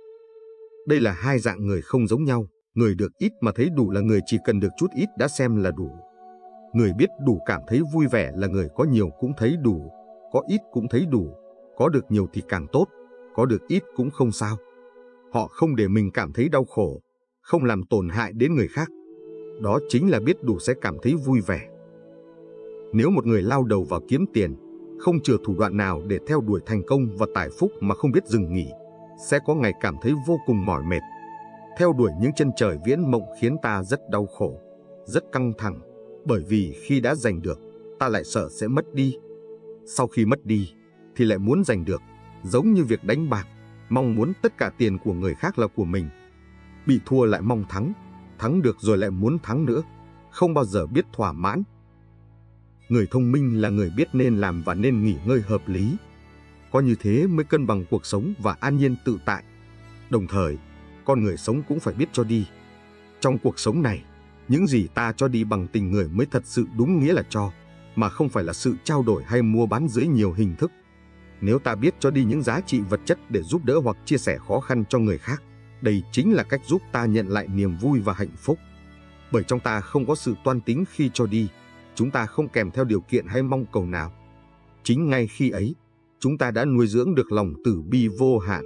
Đây là 2 dạng người không giống nhau. Người được ít mà thấy đủ là người chỉ cần được chút ít đã xem là đủ. Người biết đủ cảm thấy vui vẻ là người có nhiều cũng thấy đủ, có ít cũng thấy đủ, có được nhiều thì càng tốt, có được ít cũng không sao. Họ không để mình cảm thấy đau khổ, không làm tổn hại đến người khác. Đó chính là biết đủ sẽ cảm thấy vui vẻ. Nếu một người lao đầu vào kiếm tiền, không chừa thủ đoạn nào để theo đuổi thành công và tài phúc mà không biết dừng nghỉ, sẽ có ngày cảm thấy vô cùng mỏi mệt. Theo đuổi những chân trời viễn mộng khiến ta rất đau khổ, rất căng thẳng, bởi vì khi đã giành được, ta lại sợ sẽ mất đi. Sau khi mất đi, thì lại muốn giành được, giống như việc đánh bạc, mong muốn tất cả tiền của người khác là của mình. Bị thua lại mong thắng, thắng được rồi lại muốn thắng nữa, không bao giờ biết thỏa mãn. Người thông minh là người biết nên làm và nên nghỉ ngơi hợp lý. Có như thế mới cân bằng cuộc sống và an nhiên tự tại. Đồng thời, con người sống cũng phải biết cho đi. Trong cuộc sống này, những gì ta cho đi bằng tình người mới thật sự đúng nghĩa là cho, mà không phải là sự trao đổi hay mua bán dưới nhiều hình thức. Nếu ta biết cho đi những giá trị vật chất để giúp đỡ hoặc chia sẻ khó khăn cho người khác, đây chính là cách giúp ta nhận lại niềm vui và hạnh phúc. Bởi trong ta không có sự toan tính khi cho đi, chúng ta không kèm theo điều kiện hay mong cầu nào. Chính ngay khi ấy, chúng ta đã nuôi dưỡng được lòng từ bi vô hạn.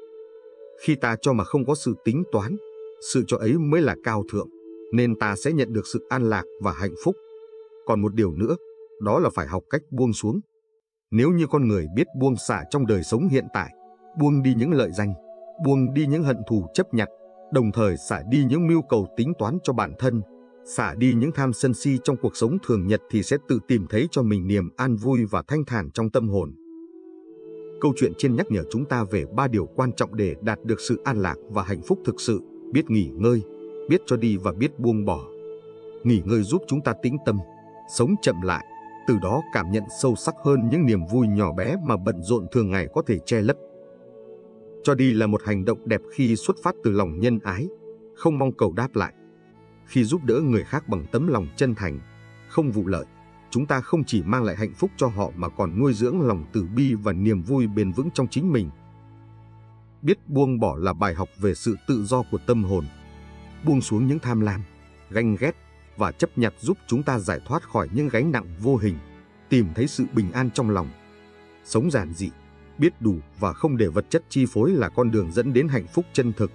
Khi ta cho mà không có sự tính toán, sự cho ấy mới là cao thượng, nên ta sẽ nhận được sự an lạc và hạnh phúc. Còn một điều nữa, đó là phải học cách buông xuống. Nếu như con người biết buông xả trong đời sống hiện tại, buông đi những lợi danh, buông đi những hận thù chấp nhặt, đồng thời xả đi những mưu cầu tính toán cho bản thân, xả đi những tham sân si trong cuộc sống thường nhật thì sẽ tự tìm thấy cho mình niềm an vui và thanh thản trong tâm hồn. Câu chuyện trên nhắc nhở chúng ta về 3 điều quan trọng để đạt được sự an lạc và hạnh phúc thực sự: biết nghỉ ngơi, biết cho đi và biết buông bỏ. Nghỉ ngơi giúp chúng ta tĩnh tâm, sống chậm lại, từ đó cảm nhận sâu sắc hơn những niềm vui nhỏ bé mà bận rộn thường ngày có thể che lấp. Cho đi là một hành động đẹp khi xuất phát từ lòng nhân ái, không mong cầu đáp lại. Khi giúp đỡ người khác bằng tấm lòng chân thành, không vụ lợi, chúng ta không chỉ mang lại hạnh phúc cho họ mà còn nuôi dưỡng lòng từ bi và niềm vui bền vững trong chính mình. Biết buông bỏ là bài học về sự tự do của tâm hồn. Buông xuống những tham lam, ganh ghét và chấp nhặt giúp chúng ta giải thoát khỏi những gánh nặng vô hình, tìm thấy sự bình an trong lòng. Sống giản dị, biết đủ và không để vật chất chi phối là con đường dẫn đến hạnh phúc chân thực.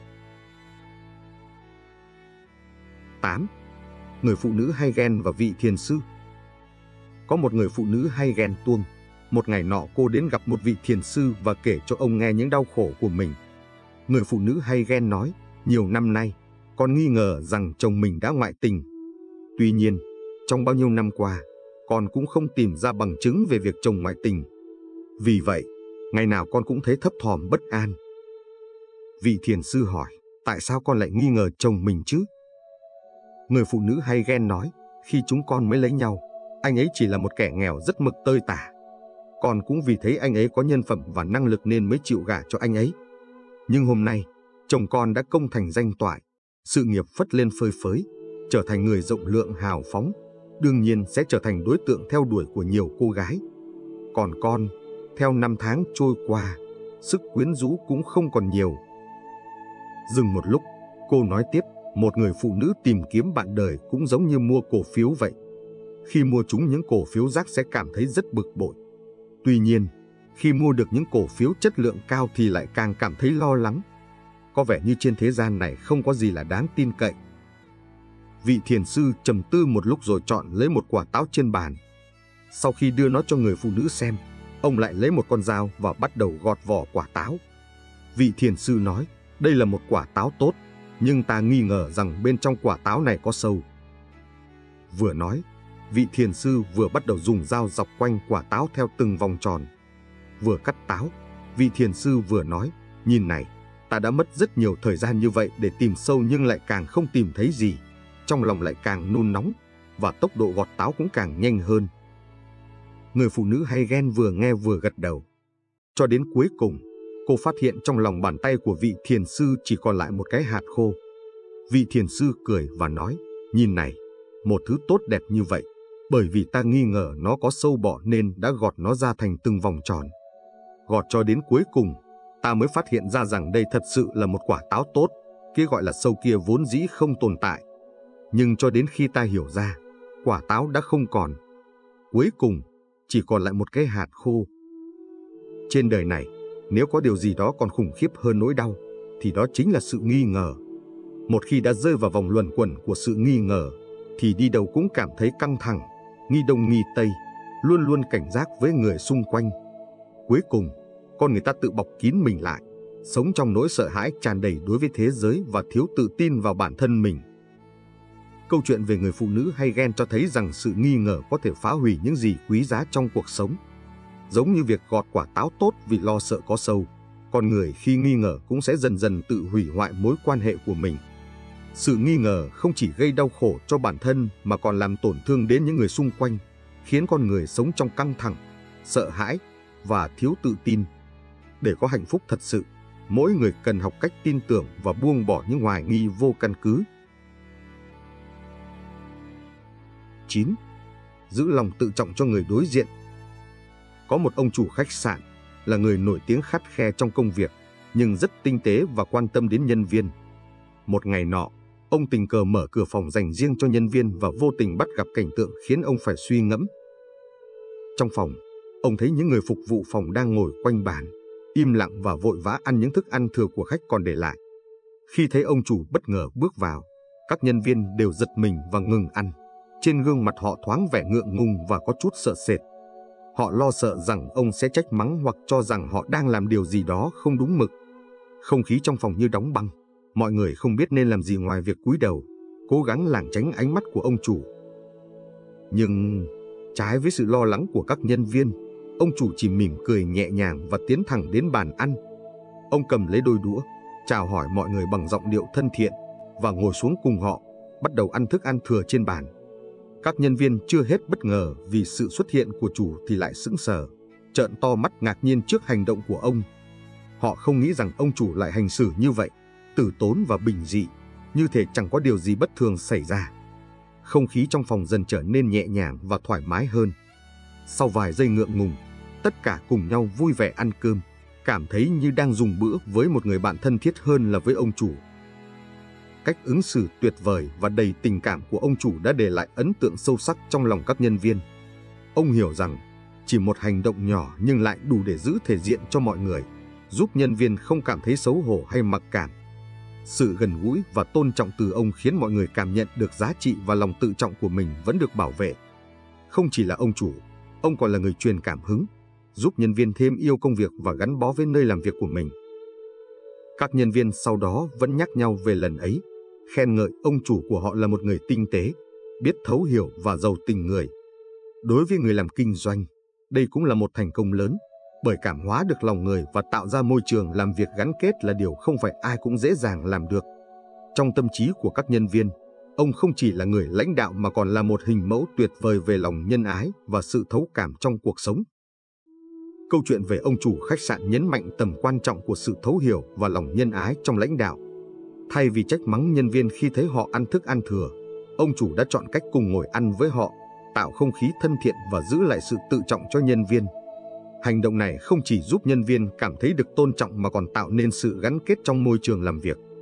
8. Người phụ nữ hay ghen và vị thiền sư. Có một người phụ nữ hay ghen tuông. Một ngày nọ cô đến gặp một vị thiền sư và kể cho ông nghe những đau khổ của mình. Người phụ nữ hay ghen nói, nhiều năm nay, con nghi ngờ rằng chồng mình đã ngoại tình. Tuy nhiên, trong bao nhiêu năm qua, con cũng không tìm ra bằng chứng về việc chồng ngoại tình. Vì vậy, ngày nào con cũng thấy thấp thỏm bất an. Vị thiền sư hỏi, tại sao con lại nghi ngờ chồng mình chứ? Người phụ nữ hay ghen nói, khi chúng con mới lấy nhau, anh ấy chỉ là một kẻ nghèo rất mực tơi tả. Con cũng vì thấy anh ấy có nhân phẩm và năng lực nên mới chịu gả cho anh ấy. Nhưng hôm nay, chồng con đã công thành danh toại, sự nghiệp phất lên phơi phới, trở thành người rộng lượng hào phóng, đương nhiên sẽ trở thành đối tượng theo đuổi của nhiều cô gái. Còn con, theo năm tháng trôi qua, sức quyến rũ cũng không còn nhiều. Dừng một lúc, cô nói tiếp, một người phụ nữ tìm kiếm bạn đời cũng giống như mua cổ phiếu vậy. Khi mua trúng những cổ phiếu rác sẽ cảm thấy rất bực bội. Tuy nhiên, khi mua được những cổ phiếu chất lượng cao thì lại càng cảm thấy lo lắng. Có vẻ như trên thế gian này không có gì là đáng tin cậy. Vị thiền sư trầm tư một lúc rồi chọn lấy một quả táo trên bàn. Sau khi đưa nó cho người phụ nữ xem, ông lại lấy một con dao và bắt đầu gọt vỏ quả táo. Vị thiền sư nói, đây là một quả táo tốt, nhưng ta nghi ngờ rằng bên trong quả táo này có sâu. Vừa nói, vị thiền sư vừa bắt đầu dùng dao dọc quanh quả táo theo từng vòng tròn. Vừa cắt táo, vị thiền sư vừa nói, nhìn này, ta đã mất rất nhiều thời gian như vậy để tìm sâu nhưng lại càng không tìm thấy gì. Trong lòng lại càng nôn nóng, và tốc độ gọt táo cũng càng nhanh hơn. Người phụ nữ hay ghen vừa nghe vừa gật đầu. Cho đến cuối cùng, cô phát hiện trong lòng bàn tay của vị thiền sư chỉ còn lại một cái hạt khô. Vị thiền sư cười và nói, nhìn này, một thứ tốt đẹp như vậy, bởi vì ta nghi ngờ nó có sâu bọ nên đã gọt nó ra thành từng vòng tròn. Gọt cho đến cuối cùng, ta mới phát hiện ra rằng đây thật sự là một quả táo tốt, cái gọi là sâu kia vốn dĩ không tồn tại. Nhưng cho đến khi ta hiểu ra, quả táo đã không còn. Cuối cùng, chỉ còn lại một cái hạt khô. Trên đời này, nếu có điều gì đó còn khủng khiếp hơn nỗi đau, thì đó chính là sự nghi ngờ. Một khi đã rơi vào vòng luẩn quẩn của sự nghi ngờ, thì đi đâu cũng cảm thấy căng thẳng, nghi đông nghi tây, luôn luôn cảnh giác với người xung quanh. Cuối cùng, con người ta tự bọc kín mình lại, sống trong nỗi sợ hãi tràn đầy đối với thế giới và thiếu tự tin vào bản thân mình. Câu chuyện về người phụ nữ hay ghen cho thấy rằng sự nghi ngờ có thể phá hủy những gì quý giá trong cuộc sống. Giống như việc gọt quả táo tốt vì lo sợ có sâu, con người khi nghi ngờ cũng sẽ dần dần tự hủy hoại mối quan hệ của mình. Sự nghi ngờ không chỉ gây đau khổ cho bản thân mà còn làm tổn thương đến những người xung quanh, khiến con người sống trong căng thẳng, sợ hãi và thiếu tự tin. Để có hạnh phúc thật sự, mỗi người cần học cách tin tưởng và buông bỏ những hoài nghi vô căn cứ. 9. Giữ lòng tự trọng cho người đối diện. Có một ông chủ khách sạn, là người nổi tiếng khắt khe trong công việc, nhưng rất tinh tế và quan tâm đến nhân viên. Một ngày nọ, ông tình cờ mở cửa phòng dành riêng cho nhân viên và vô tình bắt gặp cảnh tượng khiến ông phải suy ngẫm. Trong phòng, ông thấy những người phục vụ phòng đang ngồi quanh bàn, im lặng và vội vã ăn những thức ăn thừa của khách còn để lại. Khi thấy ông chủ bất ngờ bước vào, các nhân viên đều giật mình và ngừng ăn. Trên gương mặt họ thoáng vẻ ngượng ngùng và có chút sợ sệt. Họ lo sợ rằng ông sẽ trách mắng hoặc cho rằng họ đang làm điều gì đó không đúng mực. Không khí trong phòng như đóng băng. Mọi người không biết nên làm gì ngoài việc cúi đầu, cố gắng lảng tránh ánh mắt của ông chủ. Nhưng trái với sự lo lắng của các nhân viên, ông chủ chỉ mỉm cười nhẹ nhàng và tiến thẳng đến bàn ăn. Ông cầm lấy đôi đũa, chào hỏi mọi người bằng giọng điệu thân thiện và ngồi xuống cùng họ, bắt đầu ăn thức ăn thừa trên bàn. Các nhân viên chưa hết bất ngờ vì sự xuất hiện của chủ thì lại sững sờ, trợn to mắt ngạc nhiên trước hành động của ông. Họ không nghĩ rằng ông chủ lại hành xử như vậy, tử tốn và bình dị, như thể chẳng có điều gì bất thường xảy ra. Không khí trong phòng dần trở nên nhẹ nhàng và thoải mái hơn. Sau vài giây ngượng ngùng, tất cả cùng nhau vui vẻ ăn cơm, cảm thấy như đang dùng bữa với một người bạn thân thiết hơn là với ông chủ. Cách ứng xử tuyệt vời và đầy tình cảm của ông chủ đã để lại ấn tượng sâu sắc trong lòng các nhân viên. Ông hiểu rằng chỉ một hành động nhỏ nhưng lại đủ để giữ thể diện cho mọi người, giúp nhân viên không cảm thấy xấu hổ hay mặc cảm. Sự gần gũi và tôn trọng từ ông khiến mọi người cảm nhận được giá trị và lòng tự trọng của mình vẫn được bảo vệ. Không chỉ là ông chủ, ông còn là người truyền cảm hứng, giúp nhân viên thêm yêu công việc và gắn bó với nơi làm việc của mình. Các nhân viên sau đó vẫn nhắc nhau về lần ấy, khen ngợi ông chủ của họ là một người tinh tế, biết thấu hiểu và giàu tình người. Đối với người làm kinh doanh, đây cũng là một thành công lớn, bởi cảm hóa được lòng người và tạo ra môi trường làm việc gắn kết là điều không phải ai cũng dễ dàng làm được. Trong tâm trí của các nhân viên, ông không chỉ là người lãnh đạo mà còn là một hình mẫu tuyệt vời về lòng nhân ái và sự thấu cảm trong cuộc sống. Câu chuyện về ông chủ khách sạn nhấn mạnh tầm quan trọng của sự thấu hiểu và lòng nhân ái trong lãnh đạo. Thay vì trách mắng nhân viên khi thấy họ ăn thức ăn thừa, ông chủ đã chọn cách cùng ngồi ăn với họ, tạo không khí thân thiện và giữ lại sự tự trọng cho nhân viên. Hành động này không chỉ giúp nhân viên cảm thấy được tôn trọng mà còn tạo nên sự gắn kết trong môi trường làm việc.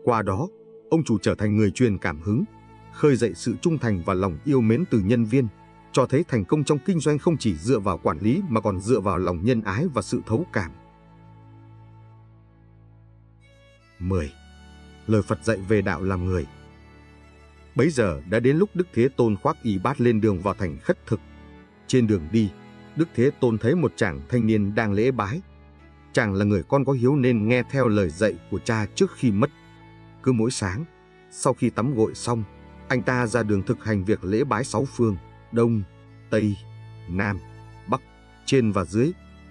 Qua đó, ông chủ trở thành người truyền cảm hứng, khơi dậy sự trung thành và lòng yêu mến từ nhân viên, cho thấy thành công trong kinh doanh không chỉ dựa vào quản lý mà còn dựa vào lòng nhân ái và sự thấu cảm. 10. Lời Phật dạy về đạo làm người. Bấy giờ đã đến lúc Đức Thế Tôn khoác y bát lên đường vào thành khất thực. Trên đường đi, Đức Thế Tôn thấy một chàng thanh niên đang lễ bái. Chàng là người con có hiếu nên nghe theo lời dạy của cha trước khi mất. Cứ mỗi sáng, sau khi tắm gội xong, anh ta ra đường thực hành việc lễ bái 6 phương: Đông, Tây, Nam, Bắc, trên và dưới.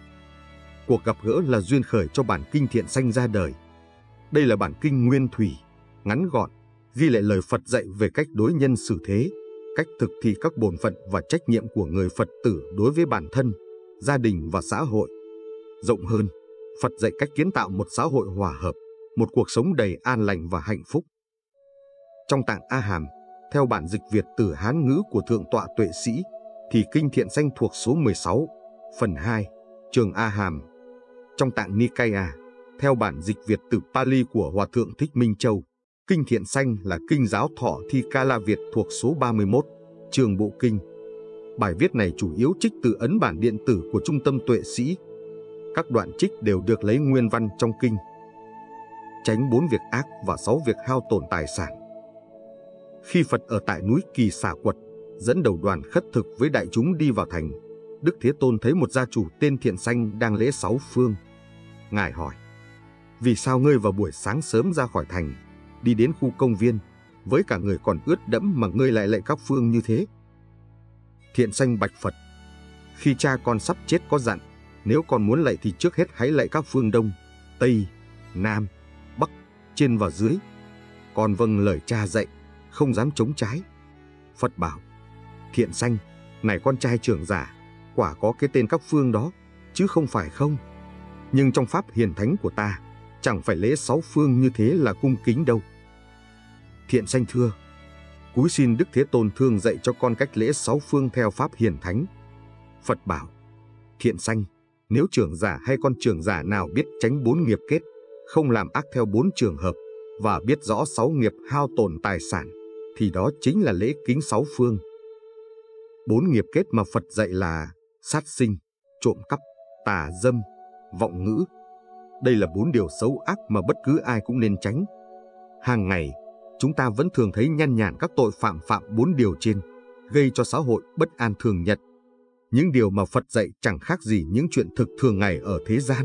Cuộc gặp gỡ là duyên khởi cho bản kinh Thiện Sanh ra đời. Đây là bản kinh nguyên thủy, ngắn gọn, ghi lại lời Phật dạy về cách đối nhân xử thế, cách thực thi các bổn phận và trách nhiệm của người Phật tử đối với bản thân, gia đình và xã hội. Rộng hơn, Phật dạy cách kiến tạo một xã hội hòa hợp, một cuộc sống đầy an lành và hạnh phúc. Trong tạng A Hàm, theo bản dịch Việt từ Hán ngữ của Thượng tọa Tuệ Sĩ, thì kinh Thiện Sanh thuộc số 16, phần 2, trường A Hàm. Trong tạng Nikaya, theo bản dịch Việt từ Pali của Hòa thượng Thích Minh Châu, kinh Thiện Sanh là kinh Giáo Thọ Thi Ca La Việt thuộc số 31, trường Bộ Kinh. Bài viết này chủ yếu trích từ ấn bản điện tử của Trung tâm Tuệ Sĩ. Các đoạn trích đều được lấy nguyên văn trong kinh. Tránh 4 việc ác và 6 việc hao tổn tài sản. Khi Phật ở tại núi Kỳ Xà Quật, dẫn đầu đoàn khất thực với đại chúng đi vào thành, Đức Thế Tôn thấy một gia chủ tên Thiện Sanh đang lễ 6 phương. Ngài hỏi: vì sao ngươi vào buổi sáng sớm ra khỏi thành, đi đến khu công viên, với cả người còn ướt đẫm mà ngươi lại lạy các phương như thế? Thiện Sanh bạch Phật: khi cha con sắp chết có dặn, nếu con muốn lạy thì trước hết hãy lạy các phương Đông, Tây, Nam, Bắc, trên và dưới. Con vâng lời cha dạy, không dám chống trái. Phật bảo: Thiện Sanh, này con trai trưởng giả, quả có cái tên các phương đó, chứ không phải không. Nhưng trong pháp hiền thánh của ta, chẳng phải lễ 6 phương như thế là cung kính đâu. Thiện Sanh thưa: cúi xin Đức Thế Tôn thương dạy cho con cách lễ 6 phương theo pháp hiền thánh. Phật bảo: Thiện Sanh, nếu trưởng giả hay con trưởng giả nào biết tránh 4 nghiệp kết, không làm ác theo 4 trường hợp, và biết rõ 6 nghiệp hao tổn tài sản, thì đó chính là lễ kính 6 phương. 4 nghiệp kết mà Phật dạy là sát sinh, trộm cắp, tà dâm, vọng ngữ. Đây là 4 điều xấu ác mà bất cứ ai cũng nên tránh. Hàng ngày, chúng ta vẫn thường thấy nhan nhản các tội phạm 4 điều trên, gây cho xã hội bất an thường nhật. Những điều mà Phật dạy chẳng khác gì những chuyện thực thường ngày ở thế gian.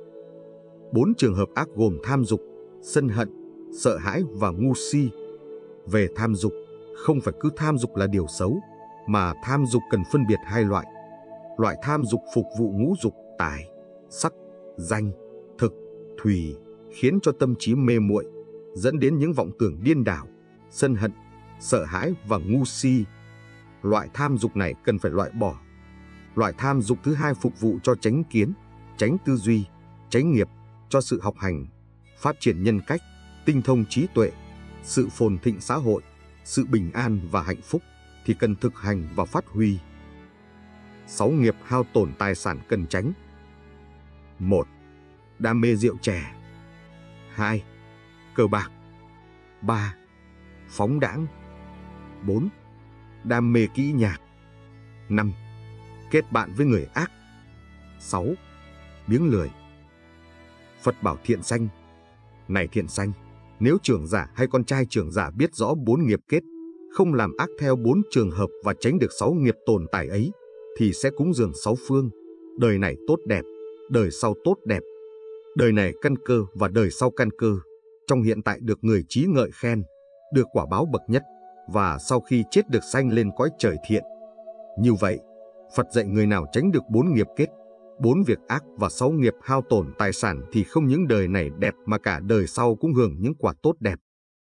4 trường hợp ác gồm tham dục, sân hận, sợ hãi và ngu si. Về tham dục, không phải cứ tham dục là điều xấu, mà tham dục cần phân biệt 2 loại. Loại tham dục phục vụ ngũ dục tài, sắc, danh, thực, thùy, khiến cho tâm trí mê muội, dẫn đến những vọng tưởng điên đảo, sân hận, sợ hãi và ngu si. Loại tham dục này cần phải loại bỏ. Loại tham dục thứ 2 phục vụ cho chánh kiến, chánh tư duy, chánh nghiệp, cho sự học hành, phát triển nhân cách, tinh thông trí tuệ, sự phồn thịnh xã hội, sự bình an và hạnh phúc, thì cần thực hành và phát huy. 6 nghiệp hao tổn tài sản cần tránh. 1. Đam mê rượu chè. 2. Cờ bạc. 3. Phóng đãng. 4. Đam mê kỹ nhạc. 5. Kết bạn với người ác. 6. Biếng lười. Phật bảo Thiện Sanh: này Thiện Sanh, nếu trưởng giả hay con trai trưởng giả biết rõ 4 nghiệp kết, không làm ác theo 4 trường hợp và tránh được 6 nghiệp tồn tại ấy, thì sẽ cúng dường 6 phương, đời này tốt đẹp, đời sau tốt đẹp, đời này căn cơ và đời sau căn cơ, trong hiện tại được người trí ngợi khen, được quả báo bậc nhất, và sau khi chết được sanh lên cõi trời thiện. Như vậy, Phật dạy người nào tránh được 4 nghiệp kết, 4 việc ác và 6 nghiệp hao tổn tài sản thì không những đời này đẹp mà cả đời sau cũng hưởng những quả tốt đẹp.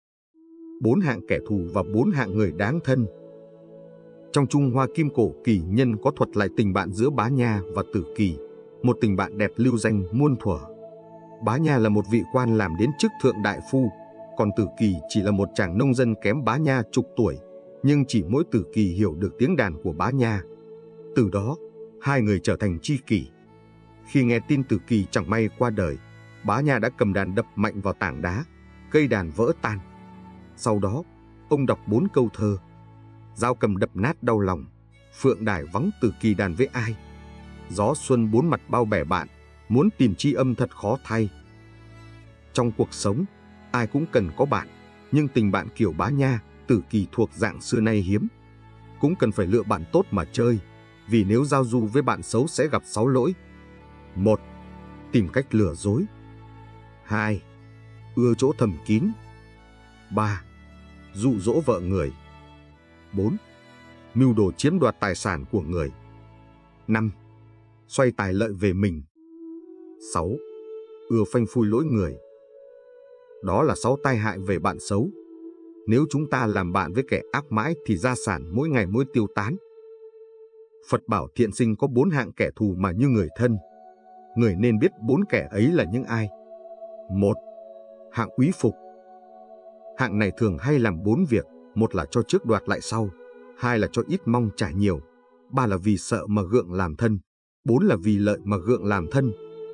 4 hạng kẻ thù và 4 hạng người đáng thân. Trong Trung Hoa Kim Cổ kỳ nhân có thuật lại tình bạn giữa Bá Nha và Tử Kỳ, một tình bạn đẹp lưu danh muôn thuở. Bá Nha là một vị quan làm đến chức thượng đại phu, còn Tử Kỳ chỉ là một chàng nông dân kém Bá Nha chục tuổi, nhưng chỉ mỗi Tử Kỳ hiểu được tiếng đàn của Bá Nha. Từ đó, hai người trở thành tri kỷ. Khi nghe tin Tử Kỳ chẳng may qua đời, Bá Nha đã cầm đàn đập mạnh vào tảng đá, cây đàn vỡ tan. Sau đó, ông đọc 4 câu thơ. Dao cầm đập nát đau lòng, phượng đài vắng từ kỳ đàn với ai. Gió xuân bốn mặt bao bẻ bạn, muốn tìm tri âm thật khó thay. Trong cuộc sống, ai cũng cần có bạn, nhưng tình bạn kiểu Bá Nha, Tử Kỳ thuộc dạng xưa nay hiếm. Cũng cần phải lựa bạn tốt mà chơi, vì nếu giao du với bạn xấu sẽ gặp 6 lỗi. 1. Tìm cách lừa dối. 2. Ưa chỗ thầm kín. 3. Dụ dỗ vợ người. 4. Mưu đồ chiếm đoạt tài sản của người. 5. Xoay tài lợi về mình. 6. Ưa phanh phui lỗi người. Đó là 6 tai hại về bạn xấu. Nếu chúng ta làm bạn với kẻ ác mãi thì gia sản mỗi ngày mỗi tiêu tán. Phật bảo thiện sinh có 4 hạng kẻ thù mà như người thân. Người nên biết 4 kẻ ấy là những ai. 1. Hạng úy phục. Hạng này thường hay làm 4 việc. 1 là cho trước đoạt lại sau. 2 là cho ít mong trả nhiều. 3 là vì sợ mà gượng làm thân. 4 là vì lợi mà gượng làm thân.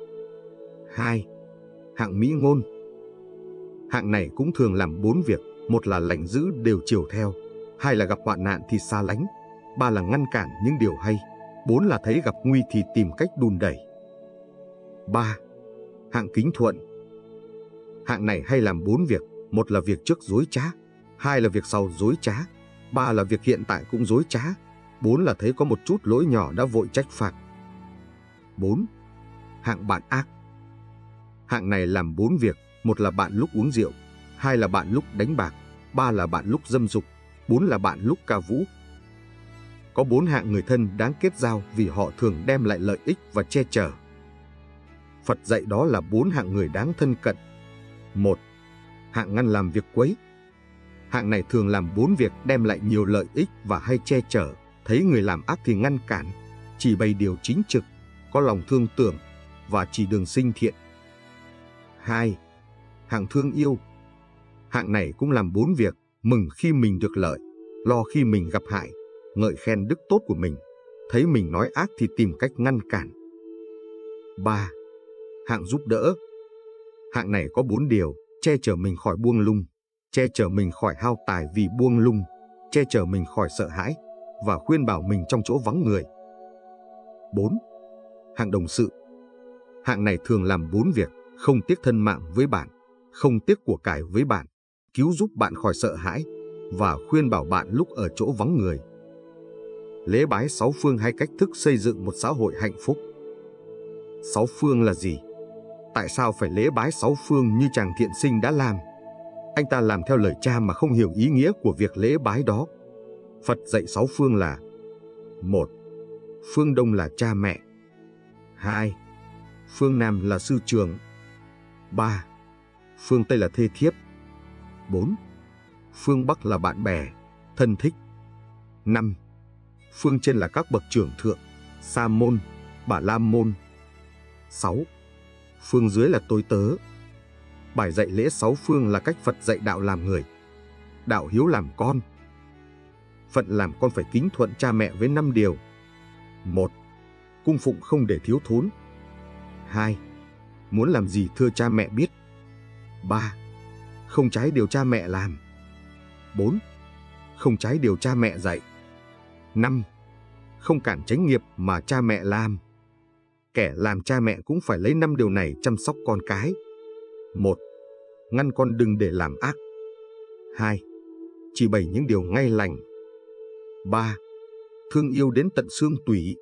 2. Hạng mỹ ngôn. Hạng này cũng thường làm 4 việc. 1 là lành dữ đều chiều theo. 2 là gặp hoạn nạn thì xa lánh. 3 là ngăn cản những điều hay. 4 là thấy gặp nguy thì tìm cách đùn đẩy. 3. Hạng kính thuận. Hạng này hay làm 4 việc. 1 là việc trước dối trá. 2 là việc sau dối trá. 3 là việc hiện tại cũng dối trá. 4 là thấy có một chút lỗi nhỏ đã vội trách phạt. 4. Hạng bạn ác. Hạng này làm 4 việc. 1 là bạn lúc uống rượu. 2 là bạn lúc đánh bạc. 3 là bạn lúc dâm dục. 4 là bạn lúc ca vũ. Có 4 hạng người thân đáng kết giao vì họ thường đem lại lợi ích và che chở. Phật dạy đó là 4 hạng người đáng thân cận. 1. Hạng ngăn làm việc quấy. Hạng này thường làm 4 việc đem lại nhiều lợi ích và hay che chở. Thấy người làm ác thì ngăn cản, chỉ bày điều chính trực, có lòng thương tưởng và chỉ đường sinh thiện. 2. Hạng thương yêu. Hạng này cũng làm 4 việc, mừng khi mình được lợi, lo khi mình gặp hại, ngợi khen đức tốt của mình, thấy mình nói ác thì tìm cách ngăn cản. 3. Hạng giúp đỡ. Hạng này có 4 điều: che chở mình khỏi buông lung, che chở mình khỏi hao tài vì buông lung, che chở mình khỏi sợ hãi và khuyên bảo mình trong chỗ vắng người. 4. Hạng đồng sự. Hạng này thường làm 4 việc: không tiếc thân mạng với bạn, không tiếc của cải với bạn, cứu giúp bạn khỏi sợ hãi và khuyên bảo bạn lúc ở chỗ vắng người. Lễ bái 6 phương hay cách thức xây dựng một xã hội hạnh phúc. 6 phương là gì? Tại sao phải lễ bái 6 phương như chàng thiện sinh đã làm? Anh ta làm theo lời cha mà không hiểu ý nghĩa của việc lễ bái đó. Phật dạy 6 phương là: 1. Phương Đông là cha mẹ. 2. Phương Nam là sư trưởng. 3. Phương Tây là thê thiếp. 4. Phương Bắc là bạn bè, thân thích. 5. Phương trên là các bậc trưởng thượng, Sa môn, Bà la môn. 6. Phương dưới là tôi tớ. Bài dạy lễ 6 phương là cách Phật dạy đạo làm người, đạo hiếu làm con. Phận làm con phải kính thuận cha mẹ với 5 điều. 1. Cung phụng không để thiếu thốn. 2. Muốn làm gì thưa cha mẹ biết. 3. Không trái điều cha mẹ làm. 4. Không trái điều cha mẹ dạy. 5. Không cản chánh nghiệp mà cha mẹ làm. Kẻ làm cha mẹ cũng phải lấy 5 điều này chăm sóc con cái. 1. Ngăn con đừng để làm ác. 2. Chỉ bày những điều ngay lành. 3. Thương yêu đến tận xương tủy.